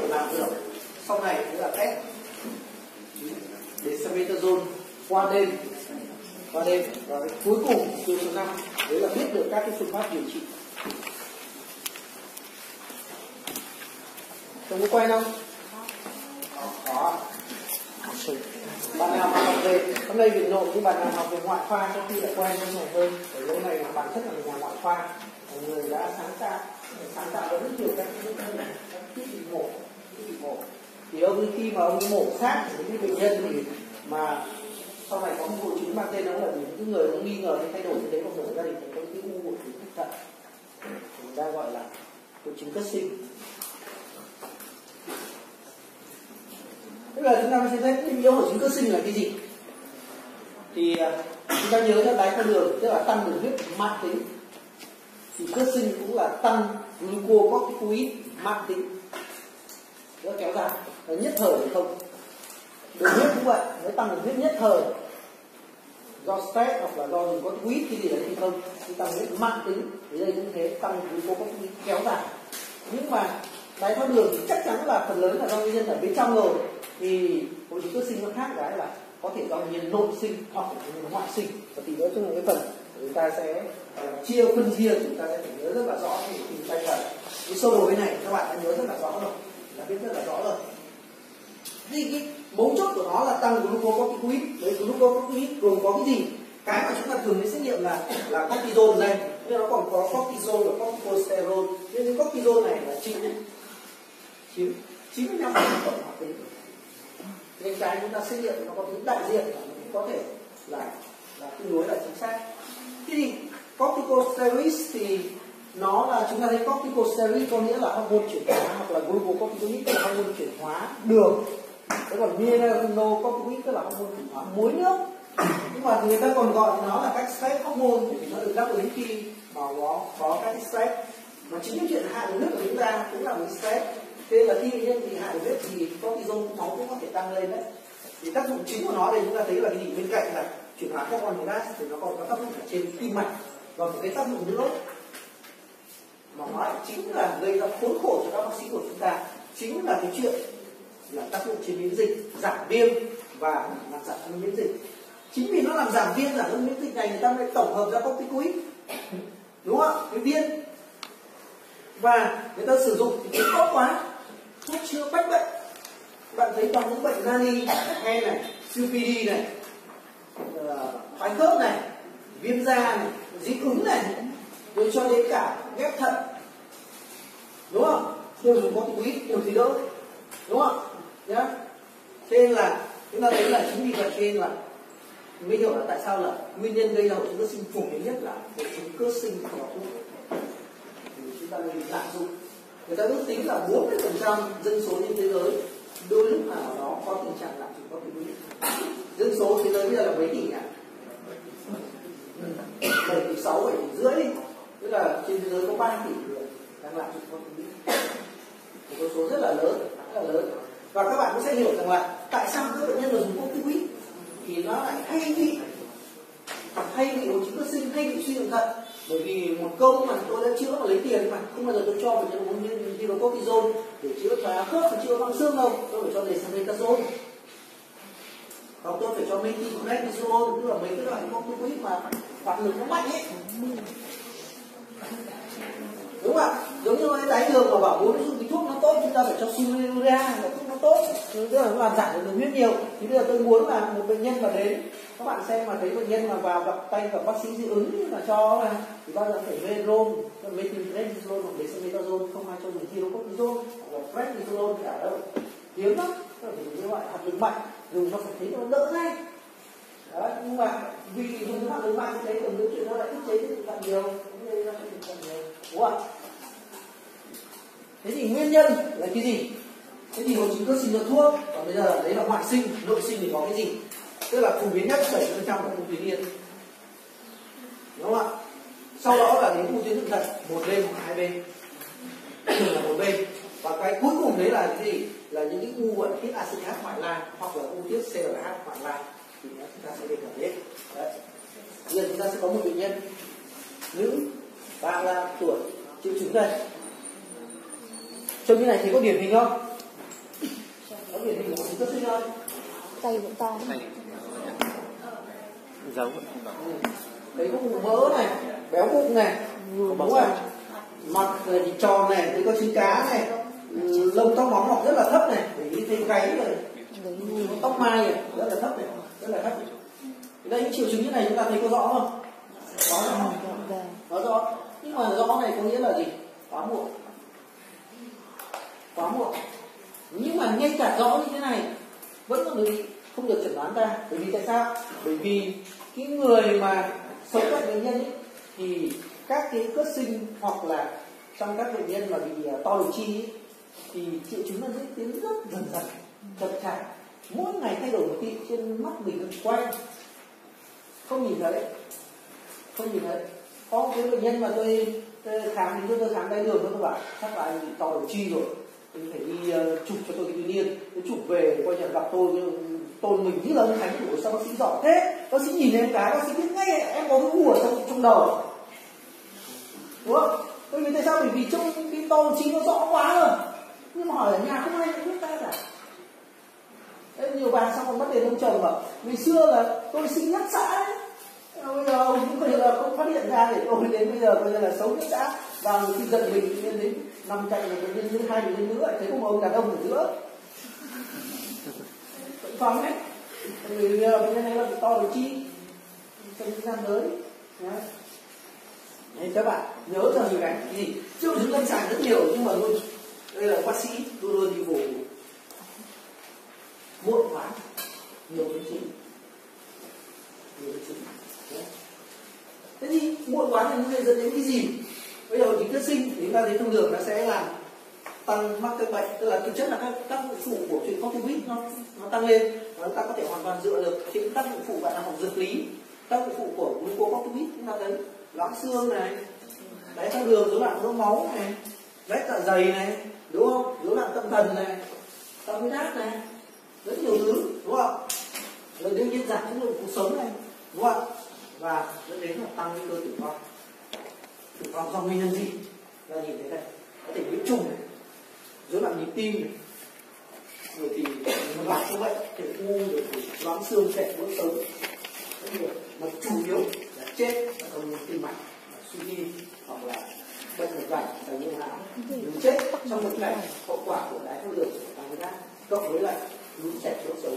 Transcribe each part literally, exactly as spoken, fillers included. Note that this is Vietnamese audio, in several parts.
làm được. Sau này nữa là test dexamethasone qua đêm, qua đêm và cái cuối cùng tiêu số năm đấy là biết được các cái phương pháp điều trị. Không có quen không? Có. Bạn nào mà học về hôm nay Việt Nội nhưng bạn nào học về ngoại khoa có khi lại quen cái này hơn. Ở lâu này là bản chất là nhà ngoại khoa, người đã sáng tạo sáng tạo rất nhiều các các thiết bị mổ, thiết bị mổ. Thì ông khi mà ông mổ xác những cái bệnh nhân thì mà sau này có một hội chứng mang tên đó là những người nó nghi ngờ cái thay đổi như thế trong gia đình thì có những cái u hội chứng thận, người ta gọi là hội chứng cất sinh. Bây giờ chúng ta sẽ thấy cái yếu hội chứng cơ sinh là cái gì? Thì chúng ta nhớ ra đái tháo đường tức là tăng đường huyết mãn tính. Thì cơ sinh cũng là tăng glucocorticoid mãn tính. Nó kéo dài, nó nhất thời hay không? Đường huyết cũng vậy, nó tăng đường huyết nhất thời do stress hoặc là do dùng corticoid cái gì đấy thì không. Thì tăng huyết mãn tính, thì đây cũng thế, tăng glucocorticoid kéo dài. Nhưng mà đái tháo đường thì chắc chắn là phần lớn là do nguyên nhân ở bên trong rồi. Thì hội chứng cơ sinh nó khác cái là có thể do nguyên nhân nội sinh hoặc là nguyên nhân ngoại sinh. Và thì nữa trong cái phần chúng ta sẽ uh, chia phân chia, chúng ta sẽ phải nhớ rất là rõ thì chúng ta phải cái sơ đồ bên này các bạn đã nhớ rất là rõ rồi, đã biết rất là rõ rồi. Thì cái mấu chốt của nó là tăng glucocorticoid. Đấy, glucocorticoid gồm có cái gì? Cái mà chúng ta thường đến xét nghiệm là là cortisol đây, nhưng nó còn có cortisol và corticosterol. Nhưng cái cortisol này là chín chín chín mươi lăm phần trăm tổng hợp tính. Nên cái chúng ta xét nghiệm nó có tính đại diện và nó cũng có thể là là tương đối là chính xác. Thế thì corticosteroids thì nó là chúng ta thấy corticosteroid có nghĩa là hormone chuyển hóa hoặc là glucocorticoid tức là hormone chuyển hóa đường. Thế còn mineralocorticoid tức là hormone chuyển hóa muối nước. Nhưng mà người ta còn gọi nó là các stress hormone vì nó được đáp ứng khi mà có có các stress. Mà chính cái chuyện hạ đường huyết của chúng ta cũng là một stress. Thế là khi bệnh nhân thì hạ đường huyết thì cortisol máu cũng có thể tăng lên đấy. Thì tác dụng chính của nó đây chúng ta thấy là cái gì? Bên cạnh là chuyển hóa carbon hydrate thì nó còn có tác dụng ở trên tim mạch. Và một cái tác dụng nữa mà nói chính là gây ra khốn khổ cho các bác sĩ của chúng ta, chính là cái chuyện là tác dụng trên miễn dịch, giảm viêm và làm giảm hơn miễn dịch. Chính vì nó làm giảm viêm, giảm hơn miễn dịch này người ta mới tổng hợp ra corticoid, đúng không? Cái viên và người ta sử dụng thì tốt quá, thuốc chữa bách bệnh. Bạn thấy trong những bệnh nani, he này, xê pê đê này, thoái khớp này, viêm da này, dị ứng này, rồi cho đến cả ghép thận, đúng không? Tiêu dùng corticoid đều thì đỡ, đúng không? Nhá. Thế nên là chúng ta thấy là chính vì vậy nên là mới hiểu là tại sao là nguyên nhân gây ra hội chứng cơ sinh phổ biến nhất là hội chứng cơ sinh có thuốc. Chúng ta nên lạm dụng. Người ta ước tính là bốn mươi phần trăm dân số trên thế giới đôi lúc nào đó có tình trạng lạm dụng corticoid. Dân số thế giới bây giờ là mấy tỷ nhỉ? bảy tỷ sáu, bảy tỷ rưỡi đi. Tức là trên thế giới có ba tỷ người đang lạm dụng corticoid. Một con số rất là lớn, rất là lớn. Và các bạn cũng sẽ hiểu rằng là tại sao các bệnh nhân mà dùng corticoid thì nó lại hay bị hay bị hội chứng cơ sinh, hay bị suy thượng thận. Bởi vì một câu mà tôi đã chữa mà lấy tiền mà không bao giờ tôi cho bệnh nhân uống như hydrocortisone để chữa thoái khớp và chữa băng xương đâu, tôi phải cho dexamethasone hoặc tôi phải cho methylprednisolone, tức là mấy cái loại corticoid mà hoạt lực nó mạnh ấy, đúng không ạ? Giống như cái đái đường mà bảo bố dùng cái thuốc nó tốt, chúng ta phải cho sulfonylurea là thuốc nó tốt, tức là nó làm giảm được đường huyết nhiều. Thì bây giờ tôi muốn là một bệnh nhân mà đến, các bạn xem mà thấy bệnh nhân mà vào gặp tay gặp bác sĩ dị ứng mà cho là thì bao giờ phải Medron, methylprednisolone hoặc dexamethasone, không ai cho dùng hydrocortisone hoặc là prednisolone cả đâu, hiếm lắm. Phải dùng cái loại hạt lực mạnh, dùng nó phải thấy nó đỡ ngay. Đấy, nhưng mà vì dùng cái hạt lực mạnh như thế còn những chuyện nó lại ức chế cái thận nhiều, đúng không ạ? Thế thì nguyên nhân là cái gì? Thế thì hội chứng cơ sinh là thuốc, còn bây giờ đấy là ngoại sinh, nội sinh thì có cái gì? Tức là phổ biến nhất bảy mươi phần trăm là u tuyến yên, đúng không ạ? Sau đó là đến u tuyến thượng thận, một bên hoặc hai bên, thường là một bên. Và cái cuối cùng đấy là cái gì? Là những cái u gọi là tiết acid ngoại lai hoặc là u tiết xê lờ hát ngoại lai. Thì chúng ta sẽ đề cập đến. Đấy. Giờ chúng ta sẽ có một bệnh nhân nữ ba mươi lăm tuổi, triệu chứng đây. Trong như này thì có điển hình không? có điển hình của cơ sinh không? Tay vẫn to. Giấu. Đấy có bụng mỡ này, béo bụng này, đúng không? Mặt thì tròn này, thấy có trứng cá này, lông tóc móng mọc rất là thấp này, để ý thấy gáy rồi, tóc mai này, rất là thấp này, rất là thấp. Đây những triệu chứng như này chúng ta thấy có rõ không? Có rõ không? Có rõ. Nhưng mà rõ này có nghĩa là gì? Quá muộn. Quá muộn. Nhưng mà ngay cả rõ như thế này vẫn không được, không được chẩn đoán ra. Bởi vì tại sao? Bởi vì cái người mà sống cạnh bệnh nhân ấy, thì các cái cất sinh hoặc là trong các bệnh nhân mà bị to đầu chi ấy, thì triệu chứng nó diễn tiến rất dần dần, chậm chạp, mỗi ngày thay đổi một tí, trên mắt mình quay không nhìn thấy, không nhìn thấy. Có cái bệnh nhân mà tôi, tôi khám thì tôi khám đái đường, tôi bảo chắc là anh bị to đầu chi rồi, tôi phải đi uh, chụp cho tôi cái tuy nhiên, tôi chụp về coi như gặp tôi tôn mình như là ông Khánh, của sao bác sĩ giỏi thế, bác sĩ nhìn em cái bác sĩ biết ngay em có cái u ở trong trong đầu, đúng không? Bởi vì tại sao? Bởi vì trong cái to đầu chi nó rõ quá rồi, nhưng mà hỏi ở nhà không ai biết ta cả. Đấy, nhiều bà xong còn bắt tiền ông chồng bảo ngày xưa là tôi sinh nhất xã đấy, bây giờ ông cũng bây giờ không phát hiện ra, để tôi đến bây giờ bây giờ là xấu nhất xã, và khi giận mình nên đến nằm cạnh là bệnh nhân thứ hai bệnh nhân nữa, thấy có một ông đàn ông ở giữa vẫn phòng đấy, vì bệnh nhân này là bị to đầu chi trong thời gian tới. Nên các bạn nhớ rằng hình ảnh gì triệu chứng lâm sàng rất nhiều, nhưng mà luôn đây là bác sĩ luôn luôn đi ngủ muộn quá, nhiều biến chứng, nhiều biến chứng. Thế thì muộn quá thì nó dẫn đến cái gì? Bây giờ chính cơ sinh thì chúng ta thấy thông thường nó sẽ làm tăng mắc các bệnh, tức là thực chất là các tác dụng phụ của chuyện corticoid nó nó tăng lên, và chúng ta có thể hoàn toàn dựa được trên tác dụng phụ gọi là học dược lý, tác dụng phụ của glucocorticoid chúng ta thấy loãng xương này, đái tháo đường, rối loạn mỡ máu này, rách dạ dày này, đúng không? Rối loạn tâm thần này, tăng huyết áp này, rất nhiều thứ, đúng không? Rồi đương nhiên giảm chất lượng cuộc sống này, đúng không? Và dẫn đến là tăng nguy cơ tử vong. Tử vong do nguyên nhân gì? Là nhìn thấy đây, có thể nhiễm trùng này, rối loạn nhịp tim này, rồi thì một loạt các bệnh, thể u, rồi thì loãng xương, chảy vỡ sống, rất nhiều. Mà chủ yếu là chết ở trong tim mạch, suy tim, hoặc là bệnh mạch vành, bệnh nhân não, nếu chết trong một ngày hậu quả của đái tháo đường, tăng huyết áp, cộng với lại lũ chảy vỡ sống.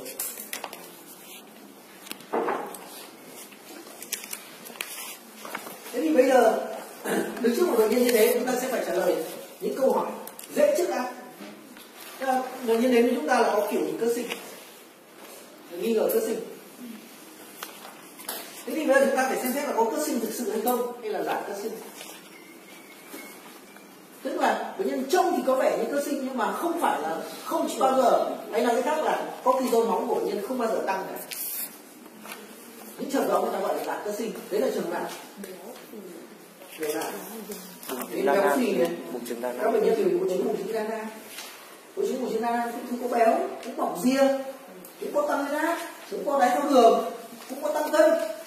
Thế thì bây giờ đứng trước một bệnh nhân như thế, chúng ta sẽ phải trả lời những câu hỏi dễ trước đã. Bệnh nhân đến với chúng ta là có kiểu gì cơ sinh, nghi ngờ cơ sinh. Thế thì bây giờ chúng ta phải xem xét là có cơ sinh thực sự hay không, hay là giả cơ sinh. Tức là bệnh nhân trông thì có vẻ như cơ sinh, nhưng mà không phải là không bao giờ, hay là cái khác là cortisol máu của bệnh nhân không bao giờ tăng cả. Những trường đó người ta gọi là giả cơ sinh. Đấy là trường nào? Đấy là đến béo phì này, các bệnh nhân thì có chứng bùng trứng đa nang, có chứng bùng trứng đa nang cũng có béo, cũng bỏng ria, cũng có tăng huyết áp, cũng có đái tháo đường, cũng có tăng cân,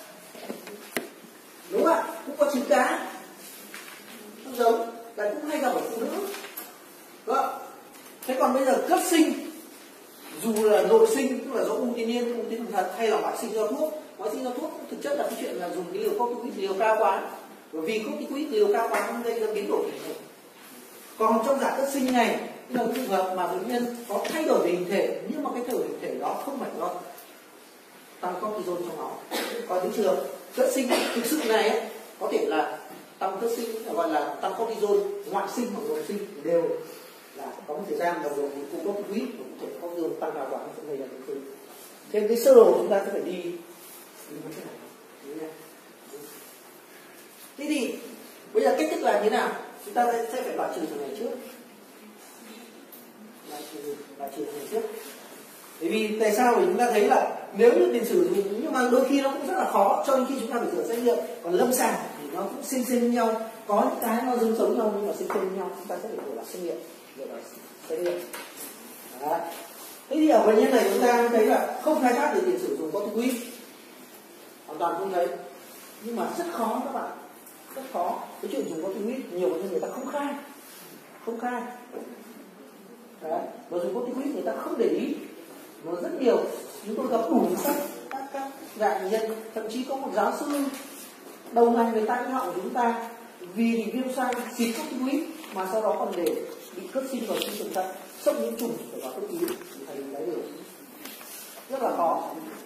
đúng không ạ? Cũng có trứng cá, không giống, lại cũng hay gặp ở phụ nữ, đúng không? Thế còn bây giờ cấp sinh, dù là nội sinh, tức là do ung tiên nhiên, ung tiên thật, hay là ngoại sinh do thuốc, ngoại sinh do thuốc cũng thực chất là cái chuyện là dùng cái liều corticoid liều cao quá, bởi vì corticoid liều cao quá nó gây ra biến đổi hình thể. Còn trong giả cấp sinh này, là một trường hợp mà bệnh nhân có thay đổi về hình thể, nhưng mà cái thay đổi hình thể đó không phải do tăng cortisol trong máu. Còn những trường hợp cấp sinh thực sự này ấy, có thể là tăng cấp sinh, gọi là tăng cortisol ngoại sinh hoặc nội sinh, đều là có một thời gian đồng độ của corticoid và cũng thể cortisol tăng vào quả trong này là những thứ. Thế cái sơ đồ chúng ta sẽ phải đi đi như thế này. Thế thì bây giờ cách thức làm thế nào? Chúng ta sẽ phải loại trừ trường này trước. Loại trừ, loại trừ trường này trước. Bởi vì tại sao? Bởi chúng ta thấy là nếu như tiền sử dùng, nhưng mà đôi khi nó cũng rất là khó, cho nên khi chúng ta phải rửa xét nghiệm. Còn lâm sàng thì nó cũng xinh xinh với nhau, có những cái nó giống giống nhau nhưng mà xinh xinh với nhau, chúng ta sẽ phải rửa lại xét nghiệm, rửa lại xét nghiệm. Đó. Thế thì ở bệnh nhân này chúng ta thấy là không khai thác được tiền sử dùng corticoid, hoàn toàn không thấy, nhưng mà rất khó các bạn, rất khó. Cái chuyện dùng corticoid nhiều bệnh nhân người ta không khai, không khai. Đấy. Và dùng corticoid người ta không để ý, nó rất nhiều, chúng tôi gặp đủ các các các dạng nhân, thậm chí có một giáo sư đầu ngành về tai mũi họng của chúng ta vì bị viêm xoang xịt corticoid mà sau đó còn để bị cất sinh vào sinh thận, sốc nhiễm trùng phải vào cấp cứu thì thầy lấy được rất là khó.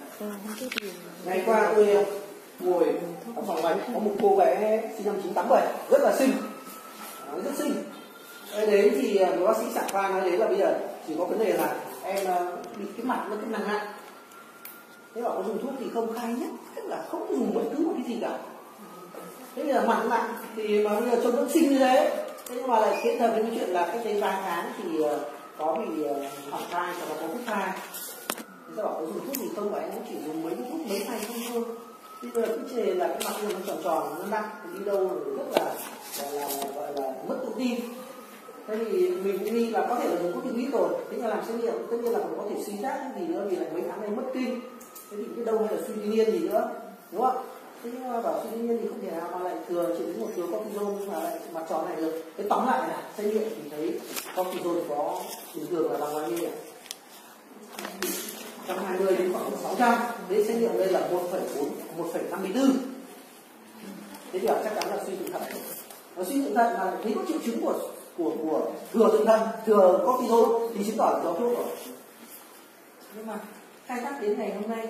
Ngày qua tôi ngồi ở phòng bệnh có một cô bé sinh năm chín tám bảy rất là xinh, rất xinh. Đến thì người bác sĩ sản khoa nói đến là bây giờ chỉ có vấn đề là em bị cái mặt nó cũng nặng nặng. Thế bảo có dùng thuốc thì không, khai nhất tức là không dùng bất cứ một cái gì cả. Thế bây giờ mặt nặng thì mà bây giờ trông vẫn xinh như thế. Thế nhưng mà lại kết hợp với cái chuyện là cách đây ba tháng thì có bị hoảng thai hoặc là có hút thai. Thế sao bảo có dùng thuốc thì không, và em cũng chỉ dùng mấy cái thuốc mấy ngày không thôi. Bây giờ cứ chê là cái mặt nó tròn tròn, nó nặng, đi đâu rất là, là, là gọi là mất tự tin. Thế thì mình cũng nghĩ là có thể là dùng corticoid rồi, thế nhưng làm xét nghiệm tất nhiên là còn có thể suy giác gì nữa vì là mấy tháng nay mất kinh. Thế thì cái đâu hay là suy tuy nhiên gì nữa, đúng không? Thế nhưng mà bảo suy tuy nhiên thì không thể nào mà lại thừa chỉ đến một thừa cortisone mà lại mặt tròn này được. Thế tóm lại là xét nghiệm thì thấy cortisone có bình thường là bằng bao nhiêu nhỉ? một trăm hai mươi đến khoảng sáu trăm. Thế xét nghiệm đây là một phẩy bốn, một phẩy năm mươi tư. Thế thì bảo chắc chắn là suy thượng thận. Nó suy thượng thận là thấy có triệu chứng của của của thừa thượng thận, thừa cortisone thì chứng tỏ là do thuốc rồi. Nhưng mà khai thác đến ngày hôm nay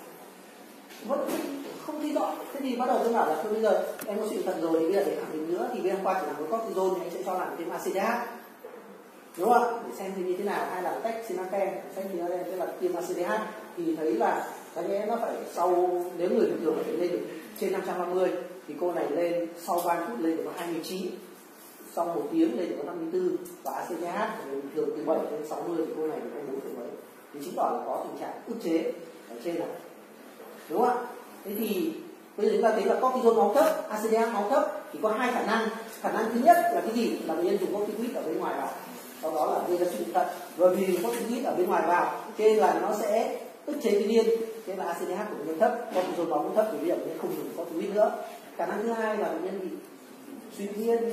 vẫn không thấy rõ. Thế thì bắt đầu tôi bảo là thôi bây giờ em có suy thận rồi thì bây giờ để khẳng định nữa thì bên em qua chỉ làm với cortisone thì anh sẽ cho làm thêm a xê đê hát, đúng không? Để xem thì như thế nào, hay là tách Sinaken, xem thì nó lên tức là tiêm a xê đê hát thì thấy là cái nhẽ nó phải sau, nếu người bình thường có thể lên được trên năm trăm năm mươi thì cô này lên sau ba phút lên được hai mươi chín, sau một tiếng lên được năm mươi tư, và a xê đê hát thì bình thường từ bảy đến sáu mươi thì cô này được bốn phẩy mấy, thì chứng tỏ là có tình trạng ức chế ở trên này, đúng không ạ? Thế thì bây giờ chúng ta thấy là cortisone máu thấp, a xê đê hát máu thấp thì có hai khả năng. Khả năng thứ nhất là cái gì? Là bệnh nhân dùng corticoid ở bên ngoài vào, sau đó là gây ra suy thận, rồi vì corticoid ở bên ngoài vào cho nên là nó sẽ ức chế tuy nhiên, thế là a xê đê hát của bệnh nhân thấp, cortisone máu cũng thấp thì bây giờ bệnh nhân không dùng corticoid nữa. Khả năng thứ hai là bệnh nhân bị suy tuy nhiên,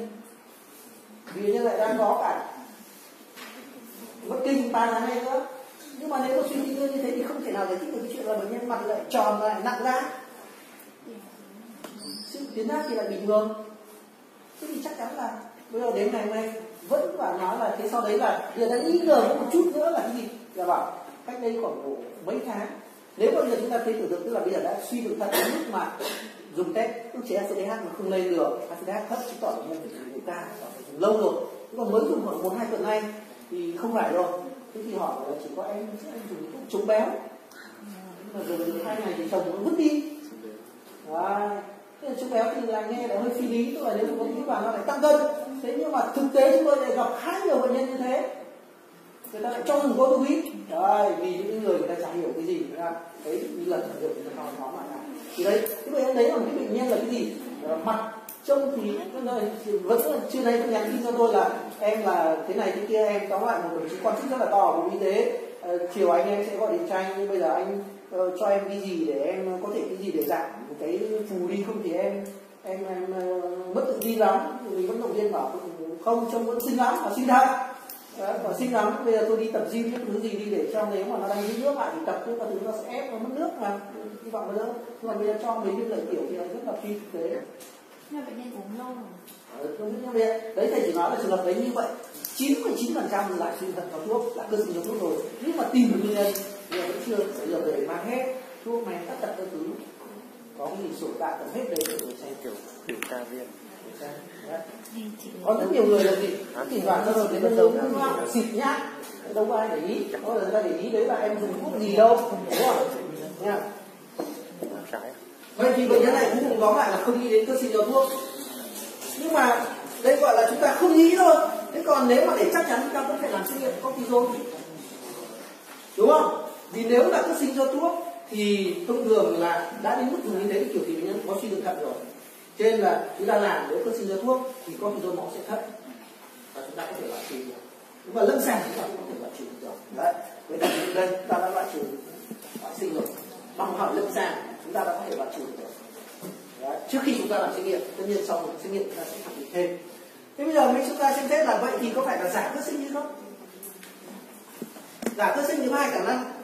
vì bệnh nhân lại đang có cả mất kinh ba tháng nay nữa. Nhưng mà nếu có suy tuy nhiên như thế thì không thể nào giải thích được cái chuyện là bệnh nhân mặt lại tròn lại nặng ra, sự tuyến giáp thì lại bình thường. Thế thì chắc chắn là bây giờ đến ngày hôm nay vẫn phải nói là thế, sau đấy là giờ đã nghi ngờ có một chút nữa là cái gì, là bảo cách đây khoảng độ mấy tháng, nếu bây giờ chúng ta thấy tưởng tượng tức là bây giờ đã suy thượng thận đến mức mà dùng test ức chế a xê đê hát mà không lên được, a xê đê hát thấp chứng tỏ là mình phải dùng cao, phải dùng lâu rồi. Còn mới dùng khoảng một hai tuần nay thì không phải rồi. Thế thì hỏi là chỉ có em anh dùng thuốc chống béo, nhưng mà dùng được hai ngày thì chồng nó vứt đi. Đấy. Thế là chống béo thì là nghe là hơi phi lý, tức là nếu có thuốc vào nó lại tăng cân. Thế nhưng mà thực tế chúng tôi lại gặp khá nhiều bệnh nhân như thế, người ta lại cho dùng corticoid. Đấy, vì những người người ta chả hiểu cái gì, người ta thấy như lần hiểu người ta nói nó lại. Thì đấy, cái bệnh nhân đấy là một cái bệnh nhân là cái gì? Là mặt trông thì vẫn chưa thấy nhắn tin cho tôi là em là thế này thế kia, em tóm lại một đồng chí quan chức rất là to của y tế, uh, chiều anh em sẽ gọi điện cho anh, nhưng bây giờ anh uh, cho em cái gì để em có thể cái gì để giảm một cái phù đi, không thì em em em uh, mất tự tin lắm. Vì vẫn động viên bảo không, trông vẫn xinh lắm, và xinh thật, và xinh lắm. Bây giờ tôi đi tập gym những thứ gì đi để cho nếu mà nó đang giữ nước lại thì tập, tức là thứ nó sẽ ép nó mất nước mà hy vọng bây giờ, nhưng mà bây giờ cho mấy viên lợi tiểu thì nó rất là phi thực tế. Nhưng bệnh nhân uống lâu rồi. Đấy thầy chỉ nói là trường hợp đấy như vậy, chín mươi chín phần trăm là suy thận có thuốc, là cơ sinh có thuốc rồi, nhưng mà tìm được nguyên nhân giờ vẫn chưa, bây giờ về mang hết thuốc men tất tật các thứ, có cái gì sổ tạ tầm hết đây để xem kiểu điều tra viên. Có rất nhiều người là gì thỉnh thoảng ra rồi đến nó uống xịt nhát, đâu có ai để ý, có người ta để ý đấy là em dùng thuốc gì đâu, đúng không? Nha. Vậy thì bệnh nhân này cũng tóm lại là không nghĩ đến cơ sinh do thuốc, nhưng mà đây gọi là chúng ta không nghĩ thôi. Thế còn nếu mà để chắc chắn chúng ta vẫn phải làm xét nghiệm cortisone, đúng không? Vì nếu là cơ sinh do thuốc thì thông thường là đã đến mức dùng như thế kiểu thì bệnh nhân có suy thượng thận rồi, cho nên là chúng ta làm nếu cơ sinh do thuốc thì cortisone nó sẽ thấp và chúng ta có thể loại trừ được. Nhưng mà lâm sàng chúng ta cũng có thể loại trừ được. Đấy, với đặc biệt đây ta đã loại trừ loại sinh rồi, bằng hỏi lâm sàng chúng ta đã có thể loại trừ được. Đấy, trước khi chúng ta làm xét nghiệm, tất nhiên sau một xét nghiệm chúng ta sẽ khẳng định thêm. Thế bây giờ mấy chúng ta xem xét là vậy thì có phải là giả cơ sinh hay không? Giả cơ sinh thì có hai khả năng.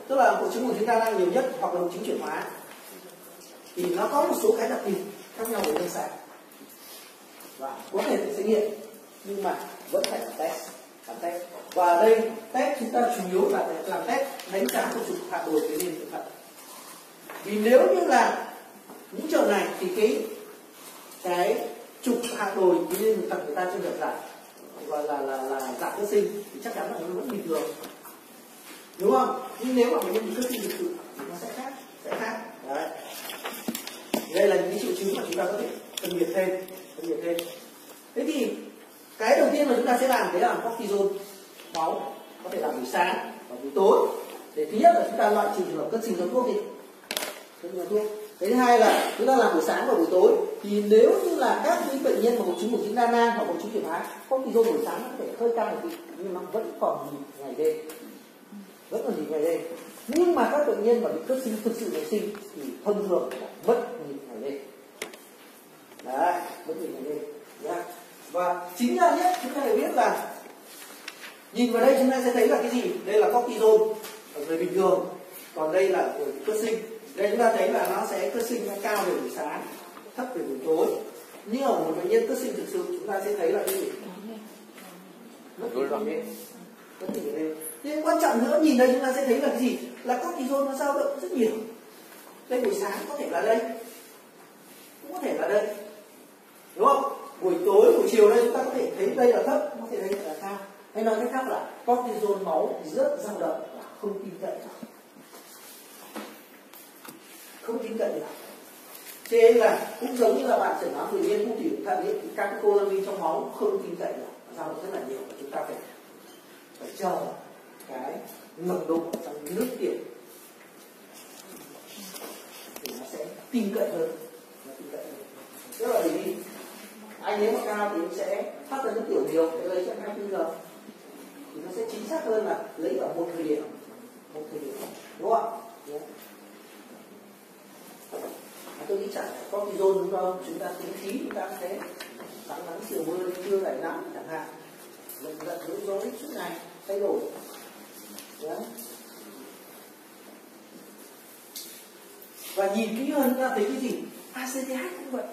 tức là hội chứng buồng trứng đa năng nhiều nhất hoặc là hội chứng chuyển hóa, thì nó có một số cái đặc điểm khác nhau về lâm sàng và có thể phải xét nghiệm, nhưng mà vẫn phải làm test, làm test. Và ở đây test chúng ta chủ yếu là để làm test đánh giá của trục hạ đồi cái liên thận. Vì nếu như là những trường này thì cái cái trục hạ đồi cái liên thận người ta chưa được giảm, gọi là là là giảm cơ sinh, thì chắc chắn là nó vẫn bình thường, đúng không? Nhưng nếu mà bệnh nhân bị cơ sinh thực sự thì nó sẽ khác, sẽ khác. Đấy. Đây là những cái triệu chứng mà chúng ta có thể phân biệt thêm, phân biệt thêm. Thế thì cái đầu tiên mà chúng ta sẽ làm đấy là cortisol máu, có thể làm buổi sáng và buổi tối. Để thứ nhất là chúng ta loại trừ trường hợp cất sinh giống thuốc đi, thuốc. Cái thứ hai là chúng ta làm buổi sáng và buổi tối. Thì nếu như là các cái bệnh nhân mà hội chứng buồng trứng đa nang hoặc hội chứng chuyển hóa, cortisol buổi sáng nó có thể hơi cao một tí, nhưng nó vẫn còn nhịp ngày đêm, vẫn còn nhịp ngày đêm. Nhưng mà các bệnh nhân mà bị cất sinh thực sự ngày sinh thì thông thường là mất nhịp ngày đêm. Đấy, mất nhịp ngày đêm. Yeah. Và chính ra nhất chúng ta phải biết là nhìn vào đây chúng ta sẽ thấy là cái gì? Đây là cortisol ở người bình thường, còn đây là của cơ sinh. Đây chúng ta thấy là nó sẽ cơ sinh nó cao về buổi sáng, thấp về buổi tối. Nhưng ở một bệnh nhân cơ sinh thực sự chúng ta sẽ thấy là cái gì? Mất nhịp ngày đêm. Mất nhịp ngày đêm. Nhưng quan trọng nữa, nhìn đây chúng ta sẽ thấy là cái gì? Là cortisol nó dao động rất nhiều. Đây buổi sáng có thể là đây, cũng có thể là đây, đúng không? Buổi tối, buổi chiều đây chúng ta có thể thấy đây là thấp, có thể thấy là cao. Hay nói cách khác là cortisol máu rất dao động và không tin cậy được, không tin cậy được. Thế nên là cũng giống như là bạn chẩn đoán tự nhiên cũng chỉ thận hiện thì các collamin trong máu không tin cậy được, dao động rất là nhiều và chúng ta phải phải chờ cái nồng độ trong nước tiểu thì nó sẽ tin cậy hơn, nó tin cậy hơn. Tức là bởi vì anh nếu mà cao thì sẽ phát ra nước tiểu nhiều, sẽ lấy cho hai mươi bốn giờ thì nó sẽ chính xác hơn là lấy ở một thời điểm, một thời điểm, đúng không? Đúng. Tôi nghĩ chẳng cortisol đúng không? Chúng ta tính khí chúng ta sẽ nắng nắng chiều mưa trưa lại nắng chẳng hạn, lần lần rối rối suốt ngày thay đổi. Đấy. Và nhìn kỹ hơn chúng ta thấy cái gì? a xê tê hát cũng vậy,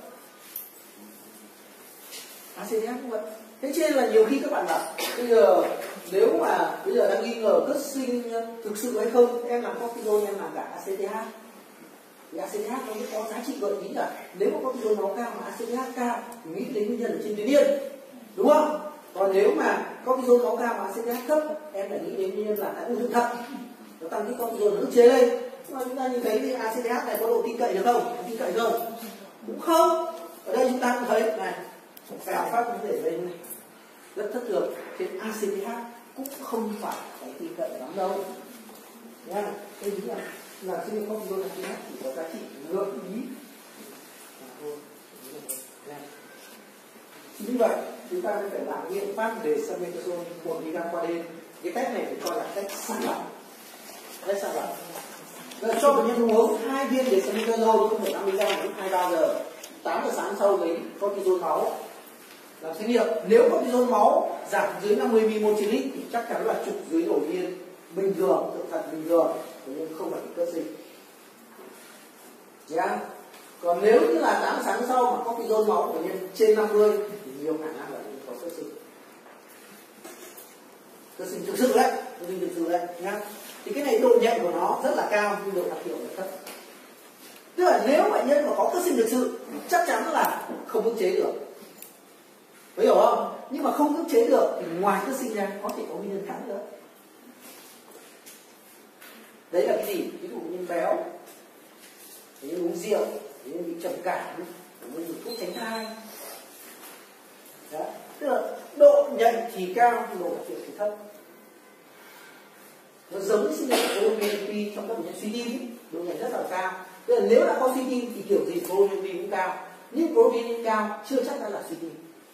a xê tê hát cũng vậy. Thế cho nên là nhiều khi các bạn bảo bây giờ nếu mà bây giờ đang nghi ngờ cất sinh thực sự hay không, em làm cortisol, em làm cả a xê tê hát. Thì a xê tê hát nó sẽ có giá trị gợi ý là nếu mà cortisol máu cao mà a xê tê hát cao thì nghĩ đến nguyên nhân ở trên tuyến yên, đúng không? Còn nếu mà cortisol máu cao mà a xê tê hát thấp, em phải nghĩ đến nguyên nhân là tại ung thư thận, nó tăng cái cortisol nó ức chế lên. Nhưng mà chúng ta nhìn thấy thì a xê tê hát này có độ tin cậy được không? Tin cậy không? Cũng không. Ở đây chúng ta cũng thấy này, phèo phát vấn đề lên này rất thất thường. Trên a xê tê hát cũng không phải cái tin cậy lắm đâu nha. Tôi nghĩ là là trên cortisol a xê tê hát chỉ có giá trị gợi ý. Chính vì vậy chúng ta phải làm nghiệm pháp về dexamethasone một mi li gam qua đêm. Cái test này phải coi là test sàng lọc, test sàng lọc. Rồi cho bệnh nhân uống hai viên dexamethasone không phẩy năm mi li gam đến hai mươi ba giờ, tám giờ sáng sau lấy cortisol máu làm xét nghiệm. Nếu cortisol máu giảm dưới năm mươi mi-li-mol trên lít thì chắc chắn là trục dưới nổi yên bình thường, thượng thận bình thường, nhưng không phải cơ sinh. Yeah. Còn nếu như là tám giờ sáng sau mà cortisol máu của nhân trên năm mươi thì nhiều khả năng là có cơ sinh. Cơ sinh thực sự đấy, cơ sinh thực sự đấy nhá. Thì cái này độ nhạy của nó rất là cao nhưng độ đặc hiệu là thấp. Tức là nếu bệnh nhân mà có cơ sinh thực sự chắc chắn là không ức chế được, có hiểu không? Nhưng mà không ức chế được thì ngoài cơ sinh ra có thể có nguyên nhân khác nữa. Đấy là cái gì? Ví dụ như béo, bệnh nhân uống rượu, bệnh nhân bị trầm cảm, bệnh nhân bị thuốc tránh thai. Đó. Tức là độ nhạy thì cao, độ đặc hiệu thì thấp. Nó giống như sinh nhạy probenepin trong các bệnh nhân suy tim, độ nhạy rất là cao. Tức là nếu đã có suy tim thì kiểu gì probenepin cũng cao, nhưng probenepin cao chưa chắc đã là suy tim.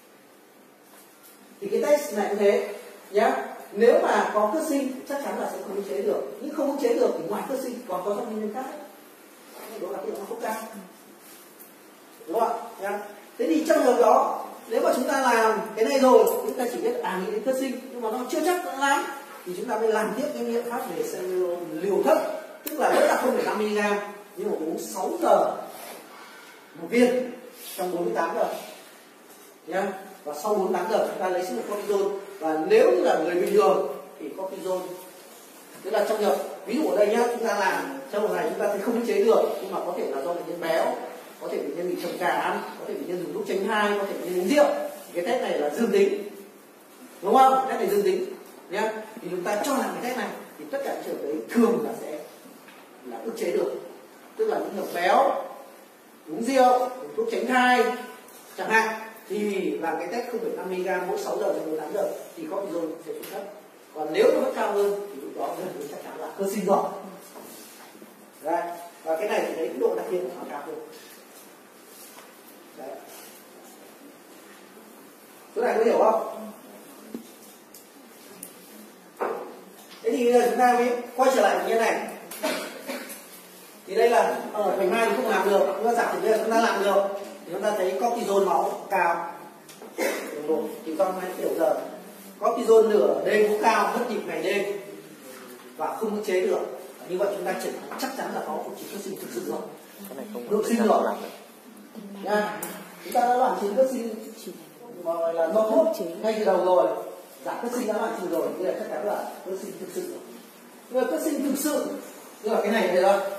Thì cái test này cũng thế nhá. Nếu mà có cơ sinh chắc chắn là sẽ không ức chế được, nhưng không ức chế được thì ngoài cơ sinh còn có các nguyên nhân khác, độ đặc hiệu nó không cao, đúng không nhá. Thế thì trong trường đó nếu mà chúng ta làm cái này rồi chúng ta chỉ biết à nghĩ đến cơ sinh nhưng mà nó chưa chắc đã lắm, thì chúng ta mới làm tiếp cái biện pháp về Cenerimod liều thấp, tức là vẫn là không phẩy năm mi li gam nhưng mà uống sáu giờ một viên trong bốn mươi tám giờ nhá. Và sau bốn mươi tám giờ chúng ta lấy sinh lượng cortisol, và nếu như là người bình thường thì cortisol, tức là trong nhập, ví dụ ở đây nhá, chúng ta làm trong một ngày chúng ta thấy không ức chế được, nhưng mà có thể là do bệnh nhân béo, có thể bệnh nhân bị trầm cảm, có thể bệnh nhân dùng thuốc tránh thai, có thể bệnh nhân uống rượu, cái test này là dương tính, đúng không? Test này dương tính nhá, thì chúng ta cho làm cái test này thì tất cả trường đấy thường là sẽ là ức chế được, tức là những người béo, uống rượu, uống thuốc tránh thai chẳng hạn, thì làm cái test không phẩy năm mi li gam mỗi sáu giờ đến bốn mươi tám giờ thì cortisol sẽ xuống thấp. Còn nếu nó vẫn cao hơn thì lúc đó gần như chắc chắn là cơ sinh rồi. Đấy. Và cái này thì thấy cái độ đặc hiệu của nó cao hơn. Đấy. Chỗ này có hiểu không? Thế thì bây giờ chúng ta mới quay trở lại như thế này. Thì đây là ở vành hai thì không làm được, chúng ta giả sử bây giờ chúng ta làm được thì chúng ta thấy cortisol máu cao, độ chỉ trong hai tiểu giờ, cortisol nửa đêm cũng cao, mất nhịp ngày đêm và không ức chế được. Như vậy chúng ta chẩn chắc chắn là có một chỉ cơ sinh thực sự rồi, được sinh rồi nha. Chúng ta đã làm chín cơ sinh mà gọi là do thuốc ngay từ đầu rồi, giảm cơ sinh đã làm trừ rồi, như là chắc chắn là cơ sinh thực sự rồi. Nhưng mà cơ sinh thực sự như là cái này đây thôi,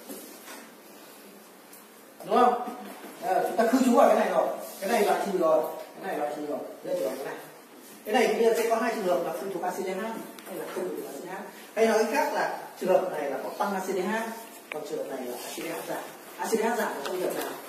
đúng không? À, chúng ta khư trú vào cái này rồi, cái này loại trừ rồi, cái này loại trừ rồi, đây chỉ là cái này. Cái này bây giờ sẽ có hai trường hợp là phụ thuộc a xê đê hát hay là không thuộc a xê đê hát. Hay nói cách khác là trường hợp này là có tăng a xê đê hát, còn trường hợp này là a xê đê hát giảm. a xê đê hát giảm ở trong trường hợp nào?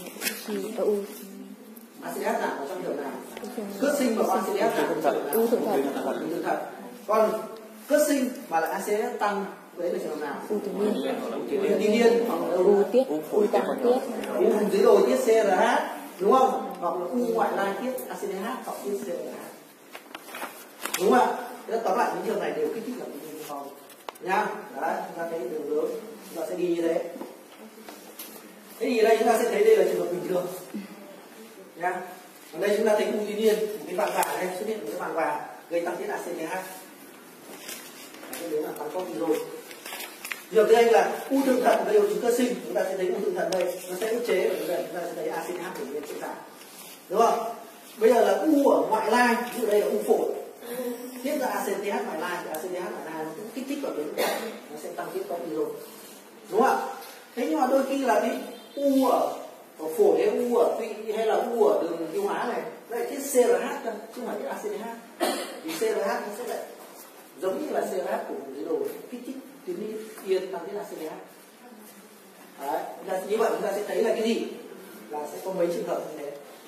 a xê đê hát giảm ở trong trường hợp nào? Cất sinh mà có a xê đê hát giảm ở trong trường hợp nào? U thượng thận. Còn cất sinh mà là a xê đê hát tăng, đấy là trường hợp nào? U tuyến niên. Tuy nhiên hoặc là u tiết, u tăng tiết, u vùng dưới đồi tiết xê rờ hát, đúng không? Hoặc là u ngoại lai tiết a xê đê hát hoặc tiết xê rờ hát, đúng không ạ? Thế tóm lại những trường này đều kích thích là bệnh nhân phòng nhá. Đấy, chúng ta thấy đường hướng chúng ta sẽ đi như thế. Thế thì ở đây chúng ta sẽ thấy đây là trường hợp bình thường nhá. Ở đây chúng ta thấy u tuyến niên, một cái vàng vàng đây xuất hiện một cái vàng vàng gây tăng tiết a xê đê hát, cái đấy là tăng cortisol. Giờ đây là u thượng thận gây hội chứng cơ sinh, chúng ta sẽ thấy u thượng thận đây nó sẽ ức chế, và chúng ta sẽ thấy a xê đê hát của bệnh nhân giảm, đúng không? Bây giờ là u ở ngoại lai, ví dụ đây là u phổi, tiết ra a xê tê hát ngoại lai, thì a xê tê hát ngoại lai nó cũng kích thích vào đến nó sẽ tăng tiết cortisol, đúng không ạ? Thế nhưng mà đôi khi là cái u ở, ở phổi hay u ở tụy hay là u ở đường tiêu hóa này nó lại tiết xê rờ hát cơ, chứ không phải tiết a xê tê hát. Thì xê rờ hát nó sẽ lại giống như là xê rờ hát của vùng dưới đồi, kích thích tuyến yên tăng tiết a xê tê hát. Đấy, như vậy chúng ta sẽ thấy là cái gì? Là sẽ có mấy trường hợp như thế.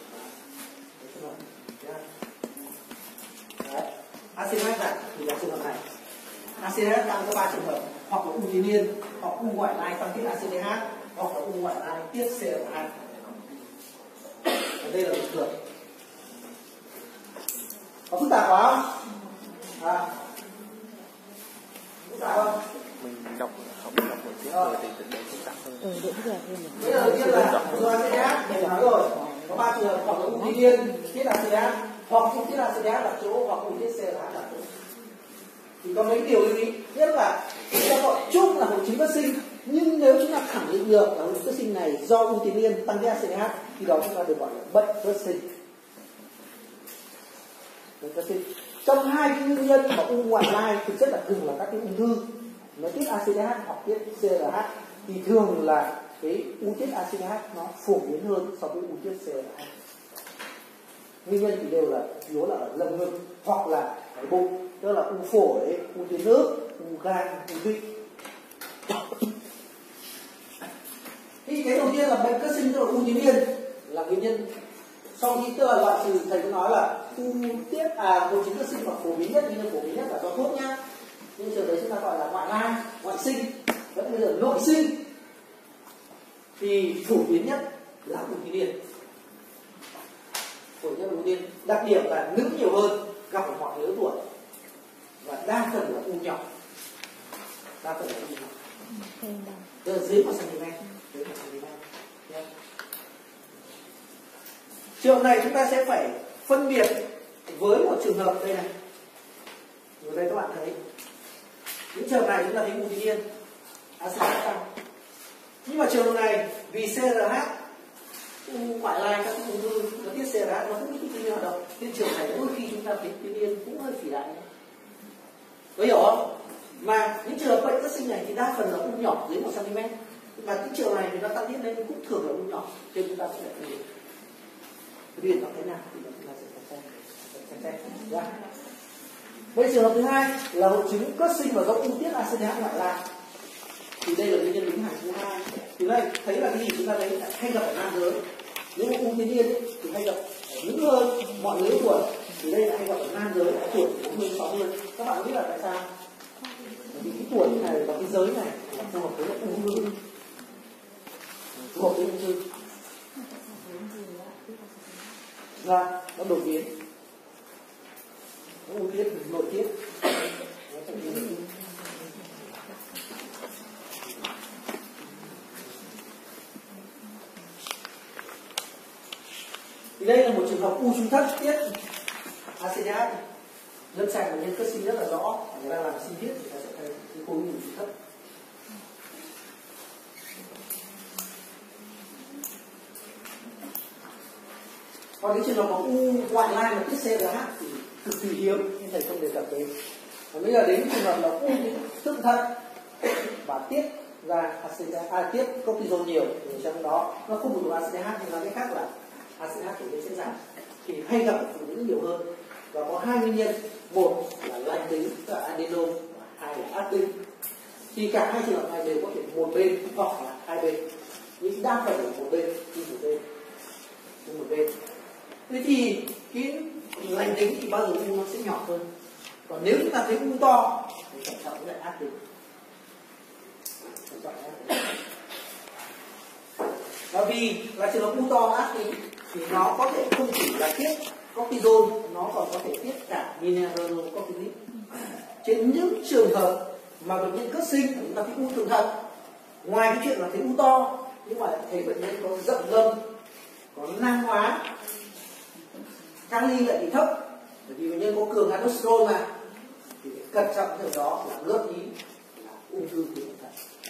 Đấy. a xê đê hát giảm thì là trường hợp này, a xê đê hát tăng có ba trường hợp, hoặc là u tuyến niên, hoặc u ngoại lai tăng tiết a xê đê hát, hoặc là u ngoại lai tiết xê rờ hát. Ở đây là bình thường. Có phức tạp quá không? À, phức tạp không? Mình đọc không đọc một chút rồi thì tự nhiên phức tạp hơn. Ừ, đỡ phức tạp hơn. Bây giờ đầu tiên là do a xê đê hát, mình nói rồi, có ba trường hợp, hoặc là u tuyến niên tiết a xê đê hát, hoặc u tiết a xê đê hát đặt chỗ, hoặc u tiết xê rờ hát đặt chỗ. Thì có mấy điều lưu ý. Nhất là chúng ta gọi chung là hội chứng cơ sinh, nhưng nếu chúng ta khẳng định được là hội chứng cơ sinh này do u tuyến niên tăng tiết a xê đê hát thì đó chúng ta được gọi là bệnh cơ sinh. Bệnh cơ sinh. Trong hai cái nguyên nhân mà u ngoại lai thực chất là thường là các cái ung thư, nó tiết a xê đê hát hoặc tiết xê rờ hát, thì thường là cái u tiết a xê đê hát nó phổ biến hơn so với u tiết xê rờ hát. Nguyên nhân thì đều là yếu là ở lồng ngực hoặc là ở bụng, tức là u phổi, u tuyến nước, u gan, u tụy. Thì cái đầu tiên là bệnh cơ sinh, tức là u tuyến niên là nguyên nhân. Sau khi tức là loại trừ, thầy có nói là u tiết à hội chứng cơ sinh mà phổ biến nhất, nhưng phổ biến nhất là do thuốc nhá. Nhưng trường đấy chúng ta gọi là ngoại lai, ngoại sinh. Vẫn bây giờ nội sinh thì phổ biến nhất là u tuyến niên. Phổ biến nhất là u tuyến niên. Đặc điểm là nữ nhiều hơn, gặp ở mọi lứa tuổi, và đa phần là u nhỏ, đa phần là u nhỏ. Từ dưới một cm, dưới một cm. Trường này chúng ta sẽ phải phân biệt với một trường hợp đây này, Ở đây các bạn thấy những trường này chúng ta thấy u tự nhiên axit tăng, nhưng mà trường này vì xê rờ hát u ngoại lai các ung thư nó tiết xê rờ hát nó không biết tự nhiên hoạt động, nên trường này đôi khi chúng ta thấy tự nhiên cũng hơi phỉ đại. Có hiểu không? Mà những trường hợp bệnh phát sinh này thì đa phần là u nhỏ dưới một xăng ti mét, và cái trường này thì nó tăng tiết lên cũng thường là u nhỏ, nên chúng ta sẽ phải thấy điền nó thế nào thì chúng ta sẽ xem xem xem. Vậy trường hợp thứ hai là hội chứng cất sinh và do u tiết axit hát ngoại lai, thì đây là nguyên nhân đứng hàng thứ hai. Từ đây thấy là cái gì chúng ta thấy hay gặp ở nam giới, nếu mà u tự nhiên thì hay gặp ở nữ hơn mọi lứa tuổi, thì đây là hay gặp ở nam giới ở tuổi bốn mươi sáu mươi. Các bạn biết là tại sao? Vì cái tuổi này và cái giới này là phù hợp với ung thư, phù hợp với ung thư là nó đột biến, nó ưu tiết nội tiết. Thì đây là một trường hợp u trung thất tiết axit hát, lâm sàng bệnh nhân cất sinh rất là rõ, người ta làm sinh thiết thì ta sẽ thấy cái khối u trung thất. Còn cái trường hợp mà u ngoại lai mà tiết xê rờ hát thì cực kỳ hiếm, nên thầy không đề cập đến. Và bây giờ đến trường hợp là u thượng thận và tiết ra axit à, tiết cortisol nhiều, thì trong đó nó không đủ axit hát, nhưng nói cách khác là axit hát thì sẽ giảm, thì hay gặp ở phụ nữ nhiều hơn. Và có hai nguyên nhân, một là lành tính là adenom, và hai là ác tính. Thì cả hai trường hợp này đều có thể một bên hoặc là hai bên, nhưng đa phần ở một bên, đi một bên, đi một bên. Thế thì cái lành tính thì bao giờ u nó sẽ nhỏ hơn. Còn nếu chúng ta thấy u to thì cẩn trọng với lại ác tính. Cẩn trọng với ác tính. Và vì là trường hợp u to ác tính thì nó có thể không chỉ là tiết cortisol, nó còn có thể tiết cả mineralocorticoid. Trên những trường hợp mà bệnh nhân cất sinh chúng ta thấy u thượng thận, ngoài cái chuyện là thấy u to, nhưng mà thấy bệnh nhân có rậm lâm, có nang hóa, kali lại bị thấp, bởi vì bệnh nhân có cường aldosterone mà, thì cẩn trọng điều đó là gợi ý là ung thư tuyến thận.